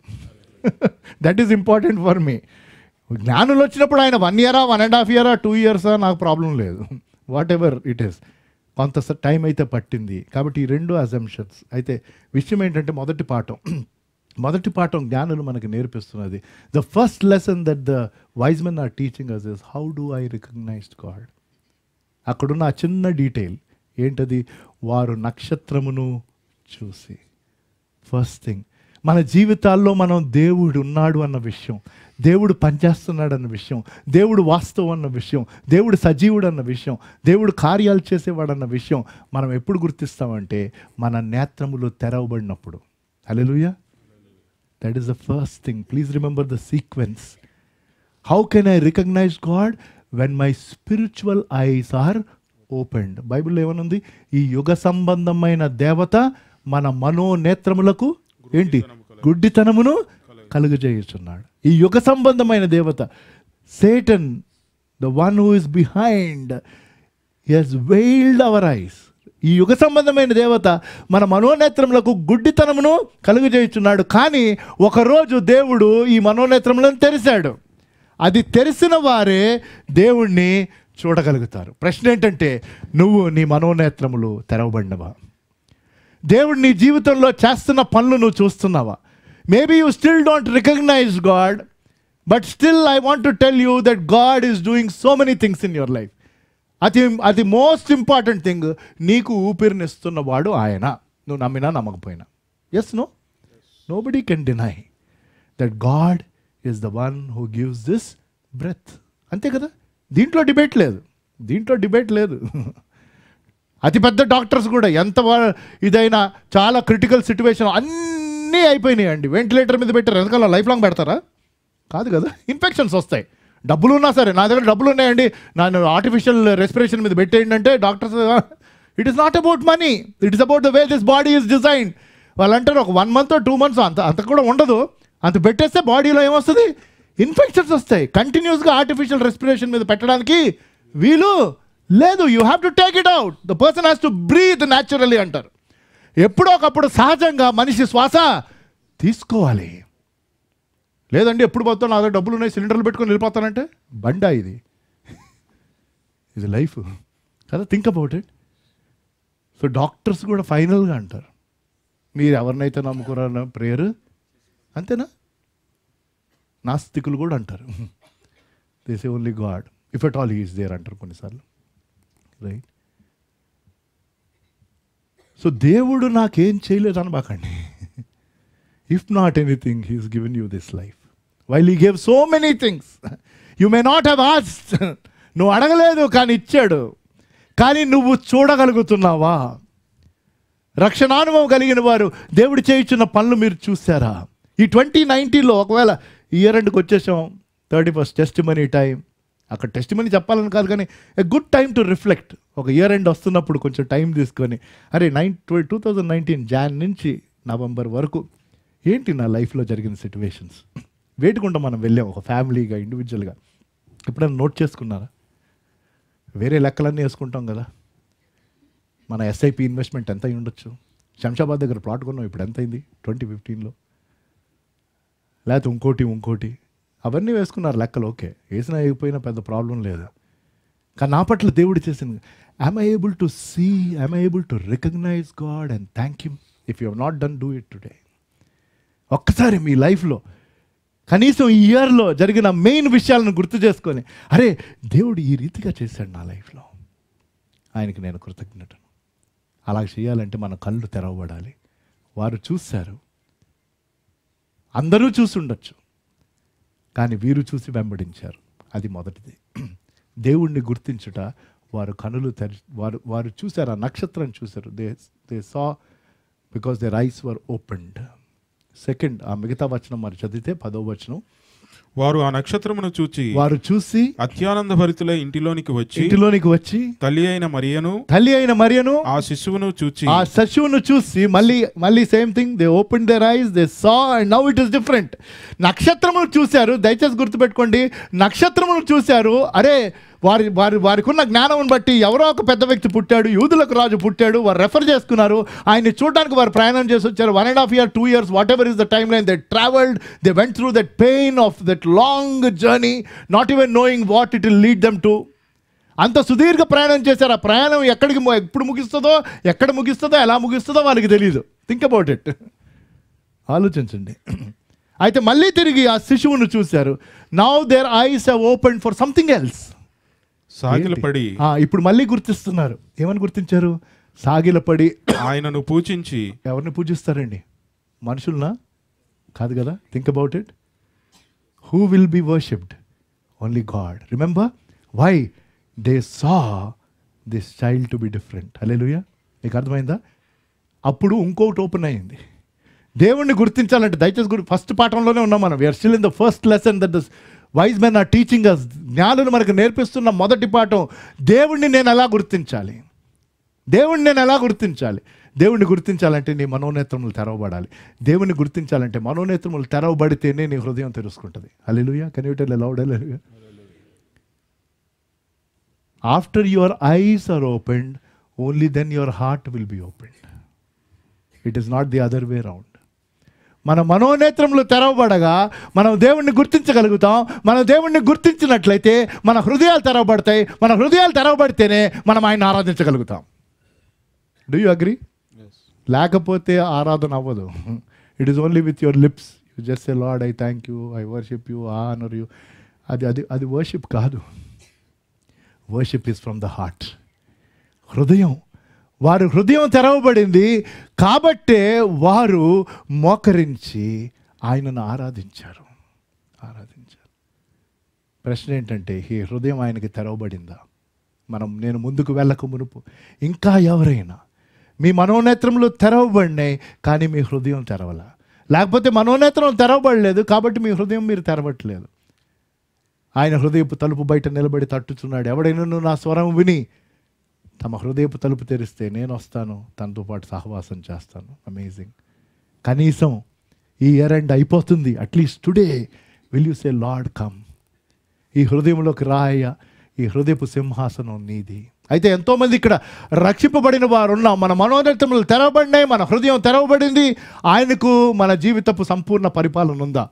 That is important for me. జ్ఞానులు వచ్చినప్పుడు ఆయన one ఇయరా one and half ఇయరా టూ ఇయర్సా నాకు ప్రాబ్లం లేదు. వాట్ ఎవర్ ఇట్ ఈస్, కొంత టైం అయితే పట్టింది. కాబట్టి ఈ రెండు అజంప్షన్స్. అయితే విషయం ఏంటంటే మొదటి పాఠం మొదటి పాఠం జ్ఞానులు మనకు నేర్పిస్తున్నది. The first lesson that the wise men are teaching us is how do I recognise God. అక్కడున్న ఆ చిన్న డీటెయిల్ ఏంటది? వారు నక్షత్రమును చూసి. ఫస్ట్ థింగ్, మన జీవితాల్లో మనం దేవుడు ఉన్నాడు అన్న విషయం, దేవుడు పనిచేస్తున్నాడు అన్న విషయం, దేవుడు వాస్తవం అన్న విషయం, దేవుడు సజీవుడు అన్న విషయం, దేవుడు కార్యాలు చేసేవాడు అన్న విషయం మనం ఎప్పుడు గుర్తిస్తామంటే మన నేత్రములు తెరవబడినప్పుడు. Hallelujah. That is the first thing. Please remember the sequence. How can I recognise God? When my spiritual eyes are opened. బైబిల్లో ఏమనుంది? ఈ యుగ సంబంధమైన దేవత మన మనోనేత్రములకు ఏంటి? గుడ్డితనమును కలుగజేయుచున్నాడు. ఈ యుగ సంబంధమైన దేవత Satan, the one who is behind, he has veiled our eyes. ఈ యుగ సంబంధమైన దేవత మన మనోనేత్రములకు గుడ్డితనమును కలుగజేయుచున్నాడు. కానీ ఒకరోజు దేవుడు ఈ మనోనేత్రములను తెరిచాడు. అది తెరిసిన వారే దేవుణ్ణి చూడగలుగుతారు. ప్రశ్న ఏంటంటే నువ్వు నీ మనోనేత్రములు తెరవబడినవా? దేవుడు నీ జీవితంలో చేస్తున్న పనులు నువ్వు చూస్తున్నావా? Maybe you still don't recognize God, but still I want to tell you that God is doing so many things in your life. అది అది మోస్ట్ ఇంపార్టెంట్ థింగ్. నీకు ఊపిరినిస్తున్నవాడు ఆయన, నువ్వు నమ్మినా నమ్మకపోయినా. Yes no? Nobody can deny that God is the one who gives this breath. అంతే కదా, దీంట్లో డిబేట్ లేదు, దీంట్లో డిబేట్ లేదు. అతిపెద్ద డాక్టర్స్ కూడా ఎంత ఇదైనా చాలా క్రిటికల్ సిచ్యువేషన్ అన్నీ అయిపోయినాయండి, వెంటిలేటర్ మీద పెట్టారు, ఎంతకాలం లైఫ్ లాంగ్ పెడతారా? కాదు కదా, ఇన్ఫెక్షన్స్ వస్తాయి. డబ్బులు ఉన్నా సరే, నా దగ్గర డబ్బులు ఉన్నాయండి, నన్ను ఆర్టిఫిషియల్ రెస్పిరేషన్ మీద పెట్టేయండి అంటే doctors, it is not about money, it is about the way this body is design. వాళ్ళు అంటారు ఒక వన్ మంత్ టూ మంత్స్ అంత అంత కూడా ఉండదు, అంత పెట్టేస్తే బాడీలో ఏమొస్తుంది, ఇన్ఫెక్షన్స్ వస్తాయి. కంటిన్యూస్గా ఆర్టిఫిషియల్ రెస్పిరేషన్ మీద పెట్టడానికి వీలు లేదు. You have to take it out, the person has to breathe naturally అంటారు. ఎప్పుడో ఒకప్పుడు సహజంగా మనిషి శ్వాస తీసుకోవాలి. లేదండి ఎప్పుడు పోతాను, నా దగ్గర డబ్బులు ఉన్నాయి, సిలిండర్లు పెట్టుకొని వెళ్ళిపోతానంటే బండా ఇది, ఇది లైఫ్ కదా. Think about it. So doctors కూడా ఫైనల్గా అంటారు, మీరు ఎవరినైతే నమ్ముకున్నారో ప్రేయర్ అంతేనా. నాస్తికులు కూడా అంటారు, they say only God if at all he is there అంటారు కొన్నిసార్లు, రైట్. సో దేవుడు నాకేం చేయలేదు అనబాకండి. If not anything he is given you this life while he gave so many things. You may not have asked, నువ్వు అడగలేదు కానీ ఇచ్చాడు. కానీ నువ్వు చూడగలుగుతున్నావా? రక్షణానుభవం కలిగిన వారు దేవుడు చేయించున్న పనులు మీరు చూసారా? ఈ ట్వంటీ నైన్టీన్లో ఒకవేళ ఇయర్ ఎండ్కి వచ్చేసాం, thirty first testimony time, అక్కడ టెస్ట్ మనీ చెప్పాలని కాదు కానీ a good time to reflect. ఒక ఇయర్ ఎండ్ వస్తున్నప్పుడు కొంచెం టైం తీసుకొని, అరే nine two thousand nineteen Jan నుంచి నవంబర్ వరకు ఏంటి నా లైఫ్లో జరిగిన సిచ్యువేషన్స్, వేటుకుంటూ మనం వెళ్ళాం ఒక ఫ్యామిలీగా ఇండివిజువల్గా. ఎప్పుడైనా నోట్ చేసుకున్నారా? వేరే లెక్కలన్నీ వేసుకుంటాం కదా. మన ఎస్ఐపి ఇన్వెస్ట్మెంట్ ఎంత అయి ఉండొచ్చు, శంషాబాద్ దగ్గర ప్లాట్ కొన్నాం, ఇప్పుడు ఎంత అయింది ట్వంటీ ఫిఫ్టీన్లో, లేకపోతే ఇంకోటి ఇంకోటి అవన్నీ వేసుకున్నారు లెక్కలు. ఓకే, వేసినా వేయకపోయినా పెద్ద ప్రాబ్లం లేదు. కానీ నా పట్ల దేవుడు చేసింది, I'm I able to see, I'm I able to recognize God and thank him. If you have not done do it today. ఒక్కసారి మీ లైఫ్లో కనీసం ఈ ఇయర్లో జరిగిన మెయిన్ విషయాలను గుర్తు చేసుకొని, అరే దేవుడు ఈ రీతిగా చేశాడు నా లైఫ్లో, ఆయనకి నేను కృతజ్ఞతను. అలా చేయాలంటే మన కళ్ళు తెరవబడాలి. వారు చూశారు, అందరూ చూసి ఉండొచ్చు, కానీ వీరు చూసి వెంబడించారు. అది మొదటిది. దేవుణ్ణి గుర్తించుట, వారు కనులు తెరి వారు వారు చూశారు, ఆ నక్షత్రం చూశారు. They they saw because their eyes were opened. Second, ఆ మిగతా వచనం మరి చదివితే పదో వచనం, వారు ఆ నక్షత్రమును చూచి వారు చూసి అత్యానంద భరితులై ఇంటిలోనికి వచ్చి ఇంటిలోనికి వచ్చి తల్లి అయిన మరియను తల్లి అయిన మరియను ఆ శిశువును చూచి ఆ శిశువును చూసి మళ్ళీ మళ్ళీ same thing, they open their eyes, they saw and now it is different. నక్షత్రమును చూశారు, దయచేసి గుర్తుపెట్టుకోండి, నక్షత్రమును చూశారు. అరే వారి వారి వారికి ఉన్న జ్ఞానం బట్టి ఎవరో ఒక పెద్ద వ్యక్తి పుట్టాడు, యూదులకు రాజు పుట్టాడు, వారు రెఫర్ చేసుకున్నారు. ఆయన్ని చూడడానికి వారు ప్రయాణం చేసి వచ్చారు. One and half year two years whatever is the timeline, they travelled, they went through that pain of that long journey, not even knowing what it will lead them to. అంత సుదీర్ఘ ప్రయాణం చేశారు. ఆ ప్రయాణం ఎక్కడికి ఎప్పుడు ముగిస్తుందో, ఎక్కడ ముగిస్తుందో, ఎలా ముగిస్తుందో వాళ్ళకి తెలియదు. థింక్ అబౌట్ ఇట్, ఆలోచించండి. అయితే మళ్ళీ తిరిగి ఆ శిశువును చూశారు. Now their eyes have opened for something else. సాగిలపడి ఇప్పుడు మళ్ళీ గుర్తిస్తున్నారు. ఏమని గుర్తించారు? సాగిలపడి ఆయనను పూజించి. ఎవరిని పూజిస్తారండి? మనుషులనా? కాదు కదా. Think about it. Who will be worshipped? Only God. Remember why they saw this child to be different. Hallelujah. మీకు అర్థమైందా? అప్పుడు ఇంకొకటి ఓపెన్ అయింది. దేవుణ్ణి గుర్తించాలంటే దయచేసి గురి ఫస్ట్ పాఠంలోనే ఉన్నాం మనం. We are still in the first lesson that the wise men are teaching us. జ్ఞానులు మనకు నేర్పిస్తున్న మొదటి పాఠం, దేవుణ్ణి నేను ఎలా గుర్తించాలి, దేవుణ్ణి నేను ఎలా గుర్తించాలి. దేవుణ్ణి గుర్తించాలంటే నీ మనోనేత్రములు తెరవబడాలి. దేవుణ్ణి గుర్తించాలంటే మనోనేత్రములు తెరవబడితేనే నీ హృదయం తెరుచుకుంటుంది. Hallelujah. Can you tell loud hallelujah? After your eyes are opened, only then your heart will be opened. It is not the other way round. మన మనోనేత్రములు తెరవబడగా మనం దేవుణ్ణి గుర్తించగలుగుతాం. మనం దేవుణ్ణి గుర్తించినట్లయితే మన హృదయాలు తెరవబడతాయి. మన హృదయాలు తెరవబడితేనే మనం ఆయన ఆరాధించగలుగుతాం. Do you agree? లేకపోతే ఆరాధన అవ్వదు. It is only with your lips. You just say Lord I thank you, I worship you, I honour you. అది అది అది వర్షిప్ కాదు. Worship is from the heart. హృదయం వారి హృదయం తెరవబడింది కాబట్టే వారు మోకరించి ఆయనను ఆరాధించారు ఆరాధించారు ప్రశ్న ఏంటంటే ఈ హృదయం ఆయనకి తెరవబడిందా? మనం నేను ముందుకు వెళ్ళక మునుపు ఇంకా ఎవరైనా మీ మనోనేత్రములు తెరవబడినాయి కానీ మీ హృదయం తెరవల, లేకపోతే మనోనేత్రం తెరవబడలేదు కాబట్టి మీ హృదయం మీరు తెరవట్లేదు. ఆయన హృదయపు తలుపు బయట నిలబడి తట్టుచున్నాడు. ఎవడైనా నా స్వరం విని తమ హృదయపు తలుపు తెరిస్తే నేను వస్తాను, తనతో పాటు సహవాసం చేస్తాను. అమేజింగ్. కనీసం ఈ ఇయర్ ఎండ్ అయిపోతుంది, at least today will you say Lord come, ఈ హృదయంలోకి రాయ, ఈ హృదయపు సింహాసనం నీది. అయితే ఎంతోమంది ఇక్కడ రక్షింపబడిన వారు ఉన్నాం, మన మనోనేత్రములు తెరవబడినాయి, మన హృదయం తెరవబడింది. ఆయనకు మన జీవితపు సంపూర్ణ పరిపాలన ఉందా?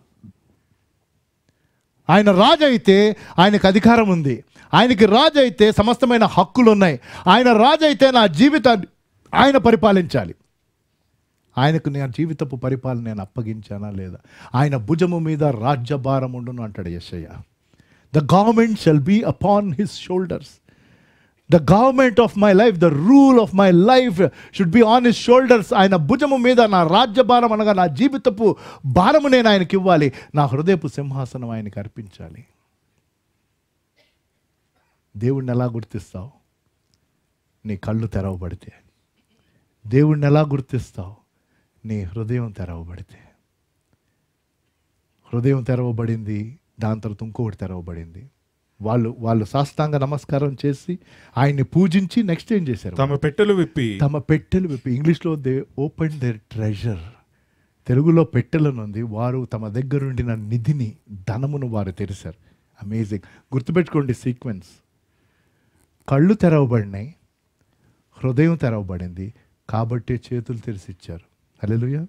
ఆయన రాజు అయితే ఆయనకు అధికారం ఉంది, ఆయనకి రాజు అయితే సమస్తమైన హక్కులు ఉన్నాయి. ఆయన రాజు అయితే నా జీవితాన్ని ఆయన పరిపాలించాలి. ఆయనకు నా జీవితపు పరిపాలన నేను అప్పగించానా లేదా? ఆయన భుజము మీద రాజ్యభారం ఉండును అంటాడు యెషయా. The government shall be upon his shoulders. The government of my life, the rule of my life should be on his shoulders. ఆయన భుజము మీద నా రాజ్యభారం అనగా నా జీవితపు భారము నేను ఆయనకి ఇవ్వాలి. నా హృదయపు సింహాసనం ఆయనకి అర్పించాలి. దేవుణ్ణి ఎలా గుర్తిస్తావు? నీ కళ్ళు తెరవబడితే. దేవుణ్ణి ఎలా గుర్తిస్తావు? నీ హృదయం తెరవబడితే. హృదయం తెరవబడింది, దాని తర్వాత ఇంకొకటి తెరవబడింది. వాళ్ళు వాళ్ళు సాష్టాంగ నమస్కారం చేసి ఆయన్ని పూజించి నెక్స్ట్ ఏం చేశారు? తమ పెట్టెలు విప్పి తమ పెట్టెలు విప్పి ఇంగ్లీష్లో దే ఓపెన్ దేర్ ట్రెజర్, తెలుగులో పెట్టెలనుంది. వారు తమ దగ్గర ఉండిన నిధిని, ధనమును వారు తెరిచారు. అమేజింగ్. గుర్తుపెట్టుకోండి సీక్వెన్స్. కళ్ళు తెరవబడినాయి, హృదయం తెరవబడింది కాబట్టి చేతులు తెరిచిచ్చారు. హల్లెలూయా.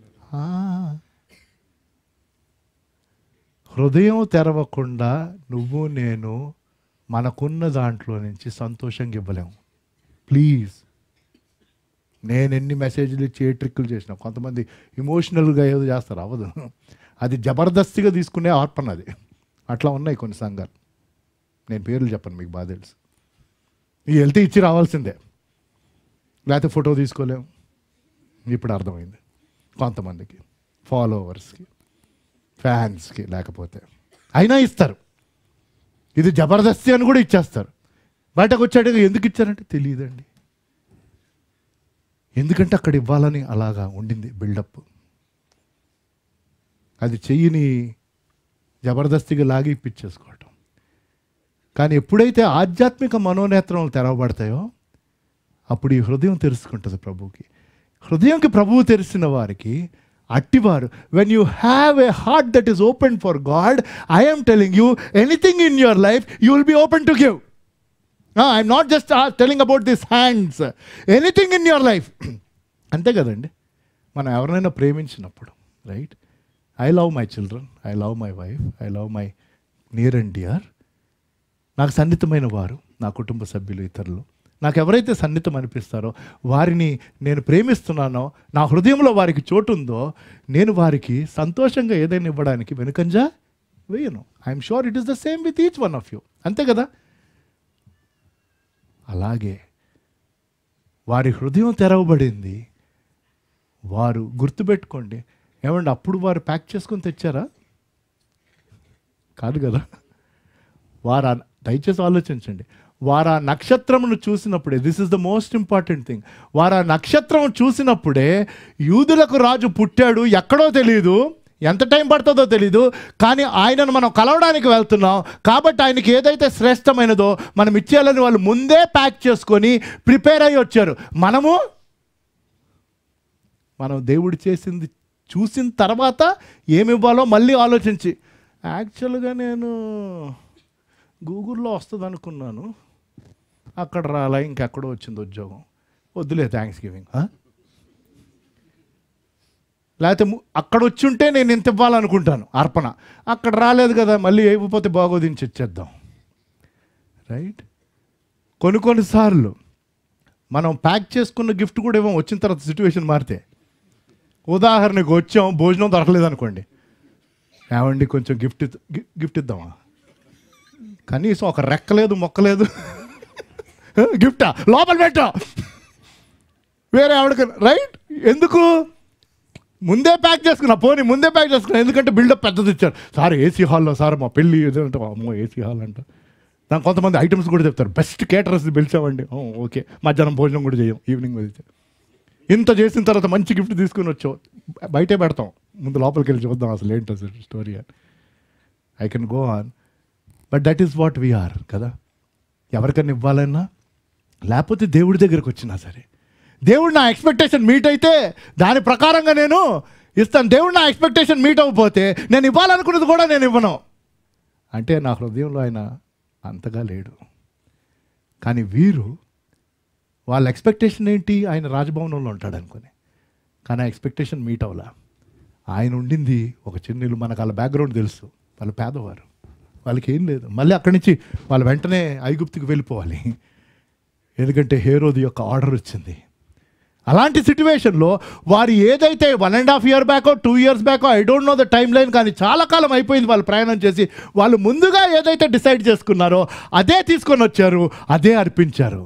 హృదయం తెరవకుండా నువ్వు నేను మనకున్న దాంట్లో నుంచి సంతోషంగా ఇవ్వలేము. ప్లీజ్, నేను ఎన్ని మెసేజ్లు ఇచ్చి ఏ ట్రిక్కులు చేసినా కొంతమంది ఇమోషనల్గా ఏదో చేస్తారు, అవ్వదు. అది జబర్దస్తిగా తీసుకునే ఆర్పణ అది. అట్లా ఉన్నాయి కొన్ని సంఘాలు. నేను పేర్లు చెప్పను, మీకు బాగా తెలుసు. ఈ వెళ్తే ఇచ్చి రావాల్సిందే, లేకపోతే ఫోటో తీసుకోలేము. ఇప్పుడు అర్థమైంది కొంతమందికి, ఫాలోవర్స్కి, ఫ్యాన్స్కి. లేకపోతే అయినా ఇస్తారు. ఇది జబర్దస్తి అని కూడా ఇచ్చేస్తారు. బయటకు వచ్చాడు ఎందుకు ఇచ్చారంటే తెలియదండి, ఎందుకంటే అక్కడ ఇవ్వాలని అలాగా ఉండింది బిల్డప్. అది చెయ్యిని జబర్దస్తిగా లాగి ఇప్పించేసుకోవటం. కానీ ఎప్పుడైతే ఆధ్యాత్మిక మనోనేత్రాలు తెరవబడతాయో అప్పుడు ఈ హృదయం తెరుచుకుంటుంది ప్రభువుకి. హృదయంకి ప్రభువు తెరిచిన వారికి అట్టివారు, when you have a heart that is open for God, I'm telling you anything in your life you will be open to give. I'm not just telling about this hands, anything in your life. అంతే కదండి. మనం ఎవరినైనా ప్రేమించినప్పుడు, right, I love my children, I love my wife, I love my near and dear. నాకు సన్నిహితమైన వారు, నా కుటుంబ సభ్యులు, ఇతరులు, నాకు ఎవరైతే సన్నిహితం అనిపిస్తారో వారిని నేను ప్రేమిస్తున్నానో, నా హృదయంలో వారికి చోటు ఉందో, నేను వారికి సంతోషంగా ఏదైనా ఇవ్వడానికి వెనుకంజా వేయను. I'm sure it is the same with each one of you. అంతే కదా. అలాగే వారి హృదయం తెరవబడింది. వారు గుర్తుపెట్టుకోండి, ఏమండి అప్పుడు వారు ప్యాక్ చేసుకొని తెచ్చారా? కాదు కదా. వారు దయచేసి ఆలోచించండి. వారు ఆ నక్షత్రమును చూసినప్పుడే, this is the most important thing, వారు ఆ నక్షత్రం చూసినప్పుడే యూదులకు రాజు పుట్టాడు, ఎక్కడో తెలియదు, ఎంత టైం పడుతుందో తెలీదు, కానీ ఆయనను మనం కలవడానికి వెళ్తున్నాం కాబట్టి ఆయనకి ఏదైతే శ్రేష్టమైనదో మనం ఇచ్చేయాలని వాళ్ళు ముందే ప్యాక్ చేసుకొని ప్రిపేర్ అయ్యి వచ్చారు. మనము మనం దేవుడు చేసింది చూసిన తర్వాత ఏమి ఇవ్వాలో మళ్ళీ ఆలోచించి, యాక్చువల్గా నేను గూగుల్లో వస్తుంది అనుకున్నాను, అక్కడ రాలా, ఇంకెక్కడో వచ్చింది ఉద్యోగం, వద్దులే థ్యాంక్స్ గివింగ్. లేకపోతే అక్కడ వచ్చి ఉంటే నేను ఇంత ఇవ్వాలనుకుంటాను అర్పణ, అక్కడ రాలేదు కదా, మళ్ళీ అయిపోతే బాగోదించి ఇచ్చేద్దాం. రైట్. కొన్ని కొన్నిసార్లు మనం ప్యాక్ చేసుకున్న గిఫ్ట్ కూడా ఇవ్వం, వచ్చిన తర్వాత సిచ్యువేషన్ మారితే. ఉదాహరణకు వచ్చాం, భోజనం దొరకలేదు అనుకోండి, ఏమండి కొంచెం గిఫ్ట్ గిఫ్ట్ ఇద్దామా, కనీసం ఒక రెక్కలేదు మొక్కలేదు, గిఫ్టా లోపల పెట్టా, వేరే ఎవరికైనా, రైట్? ఎందుకు? ముందే ప్యాక్ చేసుకున్నా, పోనీ ముందే ప్యాక్ చేసుకున్నా, ఎందుకంటే బిల్డప్ పెద్దది ఇచ్చారు. సార్ ఏసీ హాల్లో సార్ మా పెళ్ళి ఏదంటే, అమ్మో ఏసీ హాల్ అంట. దాని కొంతమంది ఐటమ్స్ కూడా చెప్తారు, బెస్ట్ కేటరర్స్ పిలిచామండి, ఓకే మధ్యాహ్నం భోజనం కూడా చేయం, ఈవినింగ్ వెళ్తే. ఇంత చేసిన తర్వాత మంచి గిఫ్ట్ తీసుకుని వచ్చావు, బయటే పెడతాం, ముందు లోపలికి వెళ్ళి చూద్దాం అసలు ఏంటో స్టోరీ అని. I can go on, but that is what we are కదా. ఎవరికైనా ఇవ్వాలన్నా, లేకపోతే దేవుడి దగ్గరికి వచ్చినా సరే, దేవుడు నా ఎక్స్పెక్టేషన్ మీట్ అయితే దాని ప్రకారంగా నేను ఇస్తాను. దేవుడు నా ఎక్స్పెక్టేషన్ మీట్ అవ్వకపోతే నేను ఇవ్వాలనుకున్నది కూడా నేను ఇవ్వను. అంటే నా హృదయంలో ఆయన అంతగా లేడు. కానీ వీరు వాళ్ళ ఎక్స్పెక్టేషన్ ఏంటి? ఆయన రాజభవనంలో ఉంటాడు అనుకుని. కానీ ఆ ఎక్స్పెక్టేషన్ మీట్ అవ్వలా. ఆయన ఉండింది ఒక చిన్న ఇల్లు. మనకు వాళ్ళ బ్యాక్గ్రౌండ్ తెలుసు, వాళ్ళు పేదవారు, వాళ్ళకి ఏం లేదు. మళ్ళీ అక్కడి నుంచి వాళ్ళు వెంటనే ఐగుప్తుకి వెళ్ళిపోవాలి, ఎందుకంటే హేరోదు యొక్క ఆర్డర్ వచ్చింది. అలాంటి సిచ్యువేషన్లో వారు ఏదైతే వన్ అండ్ హాఫ్ ఇయర్ బ్యాకో టూ ఇయర్స్ బ్యాకో I don't know the timeline, కానీ చాలా కాలం అయిపోయింది వాళ్ళు ప్రయాణం చేసి. వాళ్ళు ముందుగా ఏదైతే డిసైడ్ చేసుకున్నారో అదే తీసుకొని వచ్చారు, అదే అర్పించారు.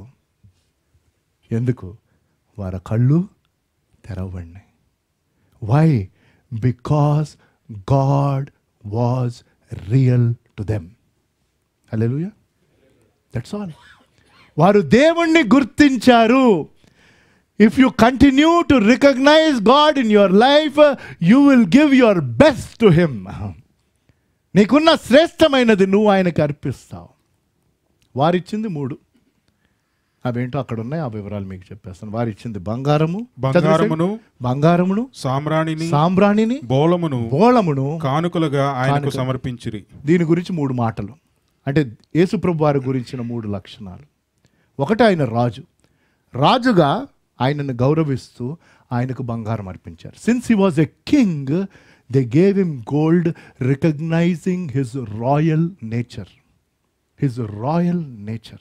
ఎందుకు? వారి కళ్ళు తెరవబడినాయి. Why? Because God was real to them. Hallelujah. That's all. వారు దేవుణ్ణి గుర్తించారు. If you continue to recognize God in your life, you will give your best to Him. నీకున్న శ్రేష్టమైనది నువ్వు ఆయనకి అర్పిస్తావు. వారిచ్చింది మూడు, అవేంటో అక్కడ ఉన్నాయి, ఆ వివరాలు మీకు చెప్పేస్తాను. వారిచ్చింది బంగారము, బంగారమును బంగారమును సామ్రాణిని సాంబ్రాణిని బోళమును బోళమును కానుకలుగా ఆయనకు సమర్పించిరి. దీని గురించి మూడు మాటలు, అంటే యేసుప్రభు వారి గురించిన మూడు లక్షణాలు. ఒకటి, ఆయన రాజు. రాజుగా ఆయనను గౌరవిస్తూ ఆయనకు బంగారం అర్పించారు. Since he was a king, they gave him gold, recognizing his royal nature. His royal nature.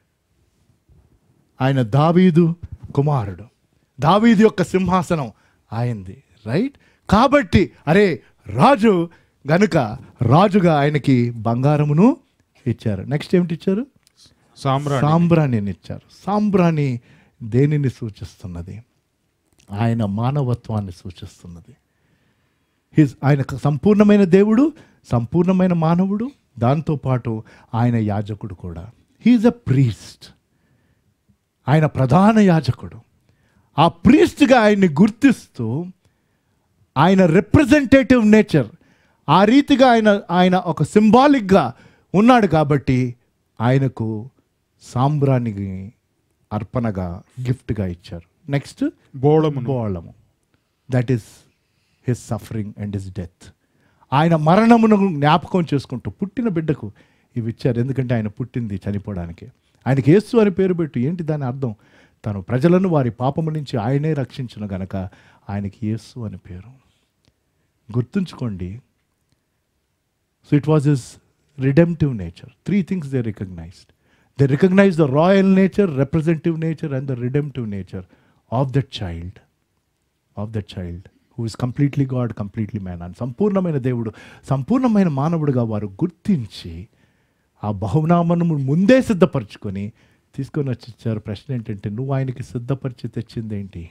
ఆయన దావీదు కుమారుడు, దావీదు యొక్క సింహాసనం ఆయనది, రైట్? కాబట్టి అరే రాజు గనుక రాజుగా ఆయనకి బంగారమును ఇచ్చారు. నెక్స్ట్ ఏమిటి ఇచ్చారు? సాంబ్రాణి సాంబ్రాణిని ఇచ్చారు. సాంబ్రాణి దేనిని సూచిస్తున్నది? ఆయన మానవత్వాన్ని సూచిస్తున్నది. హిజ్ ఆయన సంపూర్ణమైన దేవుడు, సంపూర్ణమైన మానవుడు, దాంతోపాటు ఆయన యాజకుడు కూడా. He is a priest. ఆయన ప్రధాన యాజకుడు. ఆ ప్రీస్ట్గా ఆయన్ని గుర్తిస్తూ ఆయన రిప్రజెంటేటివ్ నేచర్, ఆ రీతిగా ఆయన ఆయన ఒక సింబాలిక్గా ఉన్నాడు. కాబట్టి ఆయనకు సాంబ్రాణిని అర్పణగా గిఫ్ట్గా ఇచ్చారు. నెక్స్ట్ బోళము బోళము, that is his suffering and his death. ఆయన మరణమును జ్ఞాపకం చేసుకుంటూ పుట్టిన బిడ్డకు ఇవి ఇచ్చారు. ఎందుకంటే ఆయన పుట్టింది చనిపోవడానికి. ఆయనకి యేసు అని పేరు పెట్టు. ఏంటి దాని అర్థం? తను ప్రజలను వారి పాపము నుంచి ఆయనే రక్షించిన గనక ఆయనకి యేసు అని పేరు. గుర్తుంచుకోండి. So it was his redemptive nature. Three things they recognized. They recognize the royal nature, representative nature, and the redemptive nature of that child, of that child who is completely God, completely man. And సంపూర్ణమైన దేవుడు, సంపూర్ణమైన మానవుడిగా వారు గుర్తించి ఆ బహునామను ముందే సిద్ధపరచుకొని తీసుకొని వచ్చి ఇచ్చారు. ప్రశ్న ఏంటంటే, నువ్వు ఆయనకి సిద్ధపరిచి తెచ్చింది ఏంటి?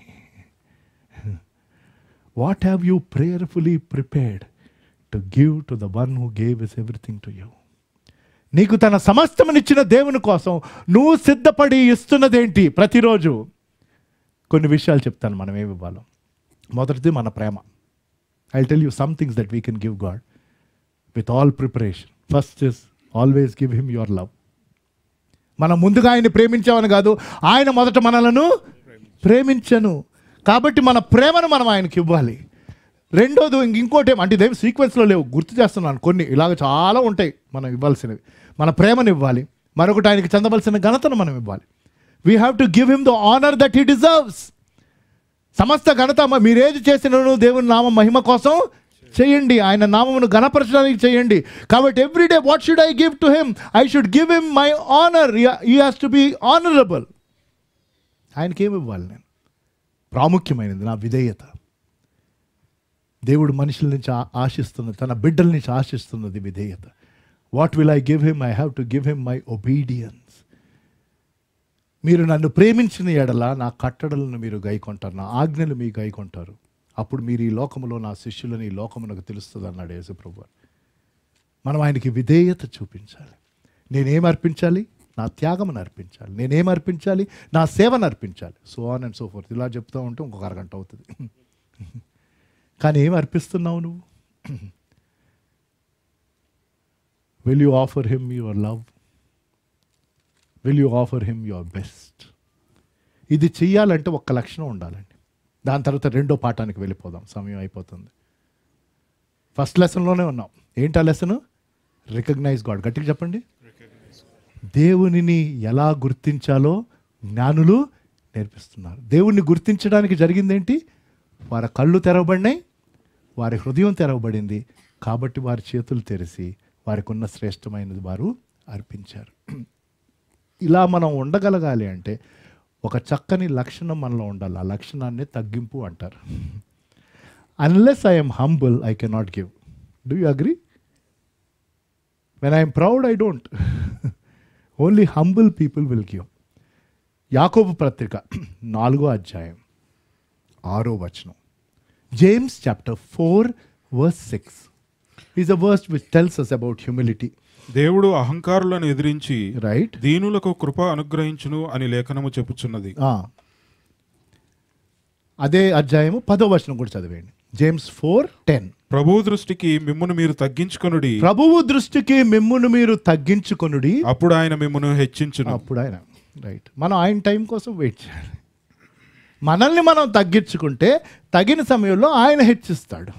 What have you prayerfully prepared to give to the one who gave is everything to you? నీకు తన సమస్తమునిచ్చిన దేవుని కోసం నువ్వు సిద్ధపడి ఇస్తున్నదేంటి? ప్రతిరోజు కొన్ని విషయాలు చెప్తాను మనం ఏమి ఇవ్వాలో. మొదటిది మన ప్రేమ. I tell you some things that we can give God with all preparation. First is always give him your love. మనం ముందుగా ఆయన్ని ప్రేమించామని కాదు, ఆయన మొదట మనలను ప్రేమించను. కాబట్టి మన ప్రేమను మనం ఆయనకి ఇవ్వాలి. రెండోది ఇంకోటి అంటే ఇదేం సీక్వెన్స్లో లేవు, గుర్తు చేస్తున్నాను కొన్ని, ఇలాగ చాలా ఉంటాయి మనం ఇవ్వాల్సినవి. మన ప్రేమను ఇవ్వాలి. మరొకటి ఆయనకి చెందవలసిన ఘనతను మనం ఇవ్వాలి. We have to give him the honour that he deserves. సమస్త ఘనత మీరేది చేసినను దేవుని నామ మహిమ కోసం చేయండి, ఆయన నామమును ఘనపరచడానికి చేయండి. కాబట్టి everyday what should I give to him? I should give him my honour. He has to be honourable. ఆయనకి ఏమి ఇవ్వాలి? నేను ప్రాముఖ్యమైనది నా విధేయత. దేవుడు మనుషుల నుంచి ఆశిస్తున్నది, తన బిడ్డల నుంచి ఆశిస్తున్నది విధేయత. What will I give him? I have to give him my obedience. మీరు నన్ను ప్రేమించిన ఎడల నా కట్టడలను మీరు గైకొంటారు, నా ఆజ్ఞలు మీరు గైకొంటారు, అప్పుడు మీరు ఈ లోకములో నా శిష్యులని ఈ లోకమునకు తెలుస్తుంది అన్నాడు యేసుప్రభు. మనం ఆయనకి విధేయత చూపించాలి. నేనేం అర్పించాలి? నా త్యాగమును అర్పించాలి. నేనేం అర్పించాలి? నా సేవను అర్పించాలి. So on and so forth. ఇలా చెప్తూ ఉంటే ఇంకొక అరగంట అవుతుంది. కానీ ఏం అర్పిస్తున్నావు నువ్వు? Will you offer him your love? Will you offer him your best? ఇది చెయ్యాలంటే ఒక్క లక్షణం ఉండాలండి. దాని తర్వాత రెండో పాఠానికి వెళ్ళిపోదాం, సమయం అయిపోతుంది. ఫస్ట్ లెసన్లోనే ఉన్నాం. ఏంటి ఆ లెసన్? Recognise God. గట్టిగా చెప్పండి. దేవునిని ఎలా గుర్తించాలో జ్ఞానులు నేర్పిస్తున్నారు. దేవుణ్ణి గుర్తించడానికి జరిగిందేంటి? వారి కళ్ళు తెరవబడినాయి, వారి హృదయం తెరవబడింది. కాబట్టి వారి చేతులు తెరిచి వారికి ఉన్న శ్రేష్టమైనది వారు అర్పించారు. ఇలా మనం ఉండగలగాలి అంటే ఒక చక్కని లక్షణం మనలో ఉండాలి. ఆ లక్షణాన్ని తగ్గింపు అంటారు. Unless I am humble I cannot give. Do you agree? When I'm proud I don't. Only humble people will give. యాకోబు పత్రిక నాలుగో అధ్యాయం ఆరో వచనం. James chapter four verse six is a verse which tells us about humility. దేవుడు అహంకారులను ఎదిరించి right దీనులకు కృప అనుగ్రహించును అని లేఖనము చెప్పుచున్నది. అదే అధ్యాయము పదో వచనం కూడా చదివేయండి. James four ten. ప్రభువు దృష్టికి మిమ్మును మీరు తగ్గించుకొనుడి. ప్రభువు దృష్టికి మిమ్మును మీరు తగ్గించుకొనుడి, అప్పుడు ఆయన మిమ్మును హెచ్చించును. అప్పుడు ఆయన. రైట్. మనం ఆయన టైం కోసం వెయిట్ చేయాలి. మనల్ని మనం తగ్గించుకుంటే తగిన సమయంలో ఆయన హెచ్చిస్తాడు.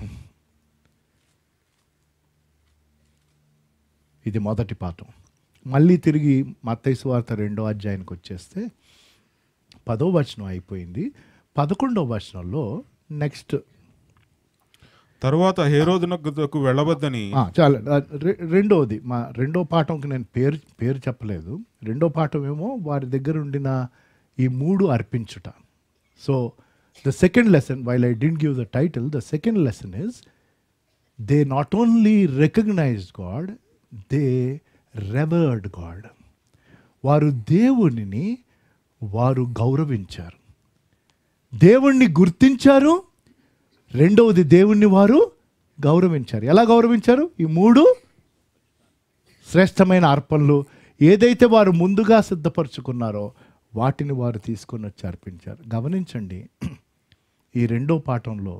ఇది మొదటి పాఠం. మళ్ళీ తిరిగి మత్తయి సువార్త రెండో అధ్యాయానికి వచ్చేస్తే పదో వచనం అయిపోయింది. పదకొండవ వచనంలో నెక్స్ట్ తరువాత హేరోదునకు వెళ్ళవద్దని. చాలా రెండోది మా రెండో పాఠంకి నేను పేరు పేరు చెప్పలేదు. రెండో పాఠం ఏమో వారి దగ్గర ఉండిన ఈ మూడు అర్పించుట. So the second lesson, while I didn't give the title, the second lesson is they not only recognized God, they revered God. వారు దేవునిని వారు గౌరవించారు, దేవుణ్ణి గుర్తించారు. రెండవది దేవుణ్ణి వారు గౌరవించారు. ఎలా గౌరవించారు? ఈ మూడు శ్రేష్టమైన అర్పణలు ఏదైతే వారు ముందుగా సిద్ధపరచుకున్నారో వాటిని వారు తీసుకొని వచ్చి అర్పించారు. గమనించండి, ఈ రెండో పాఠంలో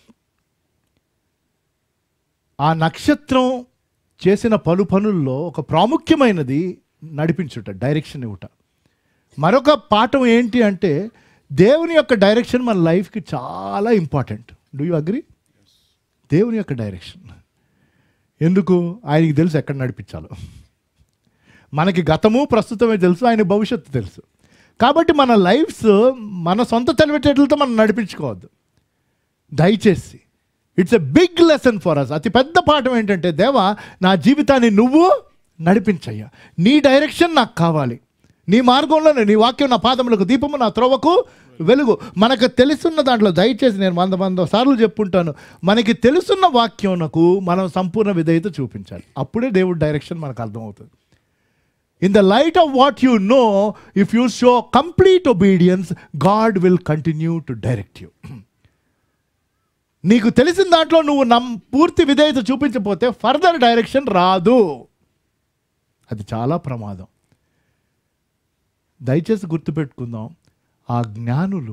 ఆ నక్షత్రం చేసిన పలు పనుల్లో ఒక ప్రాముఖ్యమైనది నడిపించుట, డైరెక్షన్ ఇవ్వట. మరొక పాఠం ఏంటి అంటే దేవుని యొక్క డైరెక్షన్ మన లైఫ్కి చాలా ఇంపార్టెంట్. Do you agree? దేవుని యొక్క డైరెక్షన్. ఎందుకు? ఆయనకి తెలుసు ఎక్కడ నడిపించాలో. మనకి గతము ప్రస్తుతమే తెలుసు, ఆయన భవిష్యత్తు తెలుసు. కాబట్టి మన లైఫ్స్ మన సొంత తెలివితేటలతో మనం నడిపించుకోవద్దు దయచేసి. It's a big lesson for us. అతి పెద్ద పాఠం ఏంటంటే, దేవా నా జీవితాన్ని నువ్వు నడిపించయ్యా, నీ డైరెక్షన్ నాకు కావాలి, నీ మార్గంలోనే నీ వాక్యం నా పాదములకు దీపము, నా త్రోవకు వెలుగు. మనకు తెలుసున్న దాంట్లో దయచేసి నేను వంద వంద సార్లు చెప్పుంటాను, మనకి తెలుసున్న వాక్యంకు మనం సంపూర్ణ విధేయత చూపించాలి. అప్పుడే దేవుడి డైరెక్షన్ మనకు అర్థమవుతుంది. In the light of what you know, if you show complete obedience, God will continue to direct you. నీకు తెలిసిన దాంట్లో నువ్వు నమ్ పూర్తి విధేయత చూపించకపోతే ఫర్దర్ డైరెక్షన్ రాదు. అది చాలా ప్రమాదం. దయచేసి గుర్తుపెట్టుకుందాం, ఆ జ్ఞానులు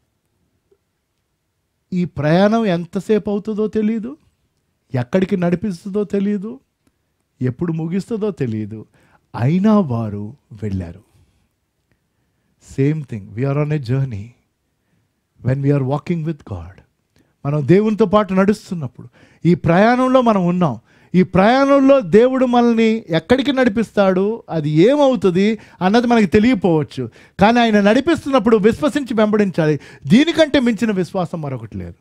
ఈ ప్రయాణం ఎంతసేపు అవుతుందో తెలియదు, ఎక్కడికి నడిపిస్తుందో తెలియదు, ఎప్పుడు ముగిస్తుందో తెలియదు, అయినా వారు వెళ్ళారు. Same thing, we are on a journey when we are walking with God. మనం దేవునితో పాటు నడుస్తున్నప్పుడు ఈ ప్రయాణంలో మనం ఉన్నాం. ఈ ప్రయాణంలో దేవుడు మనల్ని ఎక్కడికి నడిపిస్తాడు, అది ఏమవుతుంది అన్నది మనకి తెలియపోవచ్చు. కానీ ఆయన నడిపిస్తున్నప్పుడు విశ్వసించి వెంబడించాలి. దీనికంటే మించిన విశ్వాసం మరొకటి లేదు.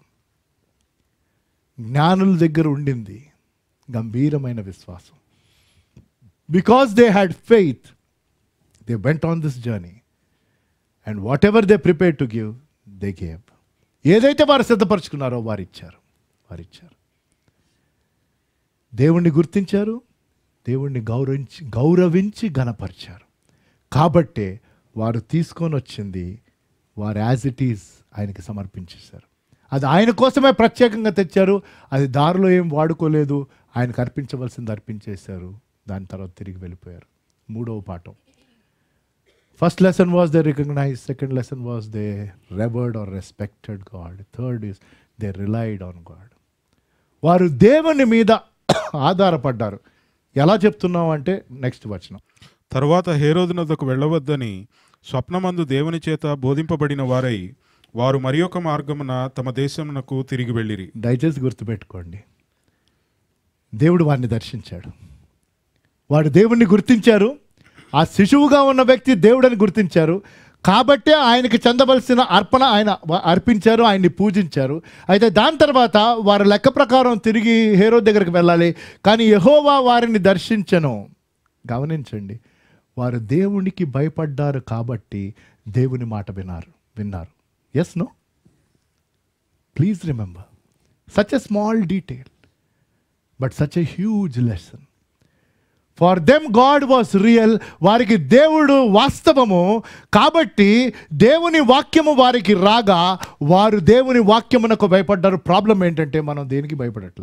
జ్ఞానుల దగ్గర ఉండింది గంభీరమైన విశ్వాసం. Because they had faith, they went on this journey and whatever they prepare to give, they gave. ఏదైతే వారు సిద్ధపరచుకున్నారో వారు ఇచ్చారు, వారు ఇచ్చారు. దేవుణ్ణి గుర్తించారు, దేవుణ్ణి గౌరవించి గౌరవించి ఘనపరిచారు. కాబట్టే వారు తీసుకొని వచ్చింది వారు యాజ్ ఇట్ ఈజ్ ఆయనకి సమర్పించేశారు. అది ఆయన కోసమే ప్రత్యేకంగా తెచ్చారు. అది దారిలో ఏం వాడుకోలేదు. ఆయనకు అర్పించవలసింది అర్పించేశారు. దాని తర్వాత తిరిగి వెళ్ళిపోయారు. మూడవ పాఠం. First lesson was they recognize, second lesson was they revered or respected God, third is they relied on God. వారు దేవుని మీద ఆధారపడ్డారు. ఎలా చెప్తున్నాం అంటే నెక్స్ట్ వచనం. తరువాత హేరోదునొద్దకు వెళ్ళవద్దని స్వప్నమందు దేవుని చేత బోధింపబడిన వారై వారు మరి ఒక మార్గమున తమ దేశమునకు తిరిగి వెళ్ళిరి. దయచేసి గుర్తుపెట్టుకోండి, దేవుడు వారిని దర్శించాడు. వాడు దేవుణ్ణి గుర్తించారు. ఆ శిశువుగా ఉన్న వ్యక్తి దేవుడని గుర్తించారు. కాబట్టే ఆయనకి చెందవలసిన అర్పణ ఆయన అర్పించారు, ఆయన్ని పూజించారు. అయితే దాని తర్వాత వారి లెక్క ప్రకారం తిరిగి హేరోదు దగ్గరికి వెళ్ళాలి. కానీ యెహోవా వారిని దర్శించెను. గమనించండి, వారు దేవునికి భయపడ్డారు కాబట్టి దేవుని మాట విన్నారు విన్నారు yes no please remember such a small detail but such a huge lesson. For them God was real. వారికి దేవుడు వాస్తవము కాబట్టి దేవుని వాక్యము వారికి రాగా వారు దేవుని వాక్యమునకు భయపడ్డారు. ప్రాబ్లం ఏంటంటే మనం దేనికి భయపడట్లే.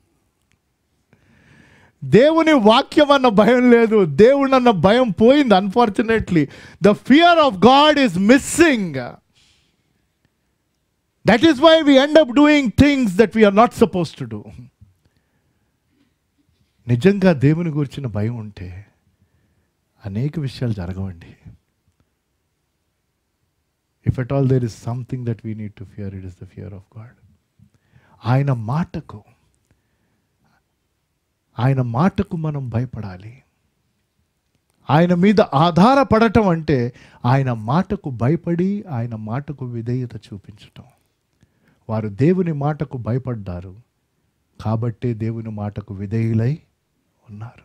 దేవుని వాక్యం అన్న భయం లేదు, దేవుడు అన్న భయం పోయింది. Unfortunately the fear of God is missing. That is why we end up doing things that we are not suppose to do. నిజంగా దేవుని గురించిన భయం ఉంటే అనేక విషయాలు జరగవండి. If at all there is something that we need to fear, it is the fear of God. ఆయన మాటకు ఆయన మాటకు మనం భయపడాలి. ఆయన మీద ఆధారపడటం అంటే ఆయన మాటకు భయపడి ఆయన మాటకు విధేయత చూపించటం. వారు దేవుని మాటకు భయపడ్డారు కాబట్టే దేవుని మాటకు విధేయులై ఉన్నారు.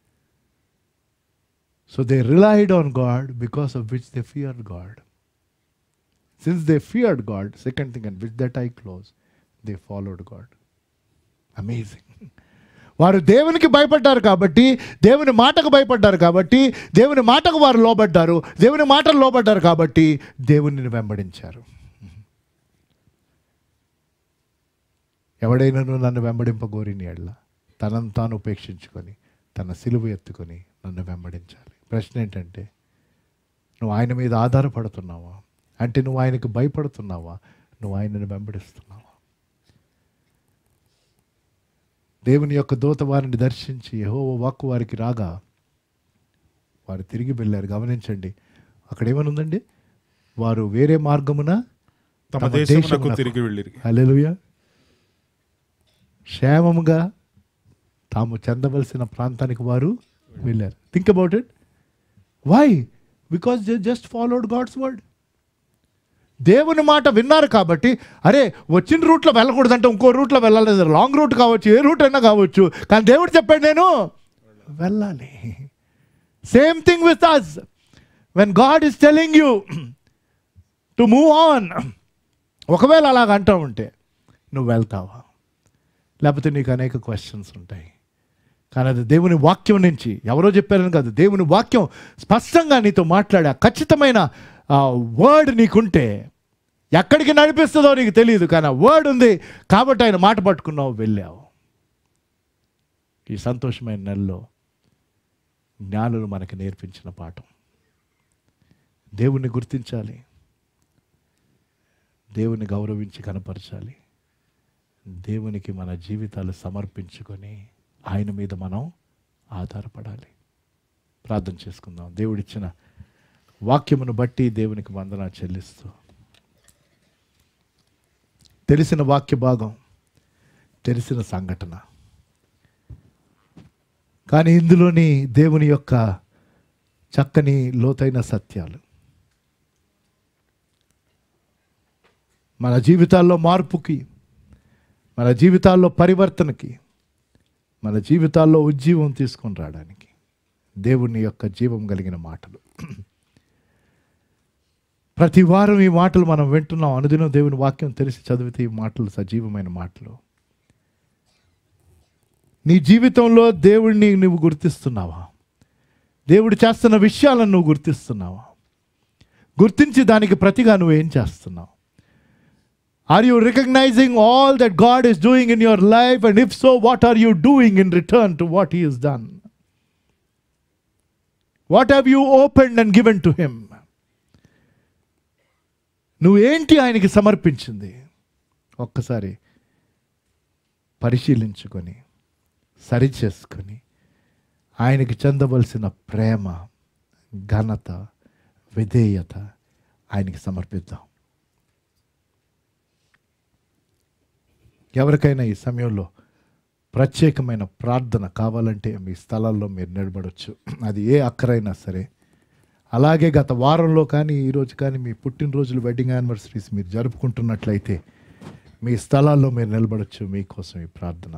So they relied on God because of which they feared God. Since they feared God, second thing and which that I close, they followed God. Amazing. వారు దేవునికి భయపడ్డారు కాబట్టి, దేవుని మాటకు భయపడ్డారు కాబట్టి, దేవుని మాటకు వారు లోబడ్డారు. దేవుని మాటలు లోబడ్డారు కాబట్టి దేవునిని వెంబడించారు. ఎవడైనాను నన్ను వెంబడింపగోరిని ఎడ్ల తనను తాను ఉపేక్షించుకొని తన సిలువ ఎత్తుకొని నన్ను వెంబడించాలి. ప్రశ్న ఏంటంటే, నువ్వు ఆయన మీద ఆధారపడుతున్నావా? అంటే నువ్వు ఆయనకు భయపడుతున్నావా? నువ్వు ఆయనను వెంబడిస్తున్నావా? దేవుని యొక్క దూత వారిని దర్శించి యెహోవా వాక్కు వారికి రాగా వారు తిరిగి వెళ్ళారు. గమనించండి, అక్కడ ఏమనుందండి? వారు వేరే మార్గమున తమ దేశమునకు తిరిగి వెళ్ళిరి. హల్లెలూయా. క్షేమముగా తాము చెందవలసిన ప్రాంతానికి వారు వెళ్ళారు. Think about it. Why? Because they just followed God's word. దేవుని మాట విన్నారు కాబట్టి, అరే వచ్చిన రూట్లో వెళ్ళకూడదంటే ఇంకో రూట్లో వెళ్ళాలి. లాంగ్ రూట్ కావచ్చు, ఏ రూట్ అయినా కావచ్చు, కానీ దేవుడు చెప్పాడు నేను వెళ్ళాలి. Same thing with us. when God is telling you to move on, ఒకవేళ అలాగ అంటూ ఉంటే నువ్వు వెళ్తావా? లేకపోతే నీకు అనేక క్వశ్చన్స్ ఉంటాయి. కానీ అది దేవుని వాక్యం నుంచి, ఎవరో చెప్పారని కాదు, దేవుని వాక్యం స్పష్టంగా నీతో మాట్లాడే ఖచ్చితమైన వర్డ్ నీకుంటే ఎక్కడికి నడిపిస్తుందో నీకు తెలియదు, కానీ ఆ వర్డ్ ఉంది కాబట్టి ఆయన మాట పట్టుకున్నావు, వెళ్ళావు. ఈ సంతోషమైన నెలలో జ్ఞానులు మనకి నేర్పించిన పాఠం, దేవుణ్ణి గుర్తించాలి, దేవుని గౌరవించి కనపరచాలి, దేవునికి మన జీవితాలు సమర్పించుకొని ఆయన మీద మనం ఆధారపడాలి. ప్రార్థన చేసుకుందాం. దేవుడిచ్చిన వాక్యమును బట్టి దేవునికి వందన చెల్లిస్తూ, తెలిసిన వాక్య భాగం, తెలిసిన సంఘటన, కానీ ఇందులోని దేవుని యొక్క చక్కని లోతైన సత్యాలు మన జీవితాల్లో మార్పుకి, మన జీవితాల్లో పరివర్తనకి, మన జీవితాల్లో ఉజ్జీవం తీసుకొని రావడానికి దేవుని యొక్క జీవం కలిగిన మాటలు. ప్రతి వారం ఈ మాటలు మనం వింటున్నాం. అనుదినం దేవుని వాక్యం తెలిసి చదివితే ఈ మాటలు సజీవమైన మాటలు. నీ జీవితంలో దేవుడిని నువ్వు గుర్తిస్తున్నావా? దేవుడు చేస్తున్న విషయాలను నువ్వు గుర్తిస్తున్నావా? గుర్తించి దానికి ప్రతిగా నువ్వేం చేస్తున్నావు? Are you recognising all that God is doing in your life? And if so, what are you doing in return to what he is done? What have you opened and given to him? నువ్వేంటి ఆయనకి సమర్పించింది? ఒక్కసారి పరిశీలించుకొని సరిచేసుకొని ఆయనకి చెందవలసిన ప్రేమ, ఘనత, విధేయత ఆయనకి సమర్పిద్దాం. ఎవరికైనా ఈ సమయంలో ప్రత్యేకమైన ప్రార్థన కావాలంటే మీ స్థలాల్లో మీరు నిలబడవచ్చు. అది ఏ అక్కరైనా సరే. అలాగే గత వారంలో కానీ ఈరోజు కానీ మీ పుట్టినరోజులు, వెడ్డింగ్ యానివర్సరీస్ మీరు జరుపుకుంటున్నట్లయితే మీ స్థలాల్లో మీరు నిలబడవచ్చు మీకోసం ఈ ప్రార్థన.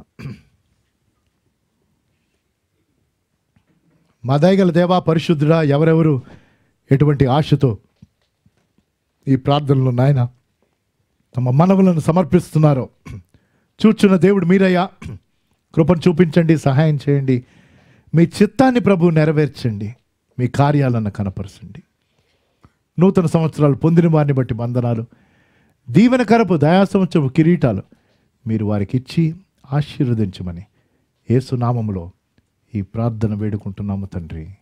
మా దయగల దేవా, పరిశుద్ధుడా, ఎవరెవరు ఎటువంటి ఆశతో ఈ ప్రార్థనలో నాయన తమ మనవులను సమర్పిస్తున్నారో చూచున్న దేవుడు మీరయ్యా, కృపను చూపించండి, సహాయం చేయండి. మీ చిత్తాన్ని ప్రభు నెరవేర్చండి, మీ కార్యాలను కనపరచండి. నూతన సంవత్సరాలు పొందిన వారిని బట్టి వందనాలు. దీవెనకరపు దయా సంవత్సరపు కిరీటాలు మీరు వారికి ఇచ్చి ఆశీర్వదించమని యేసు నామములో ఈ ప్రార్థన వేడుకుంటున్నాము తండ్రి.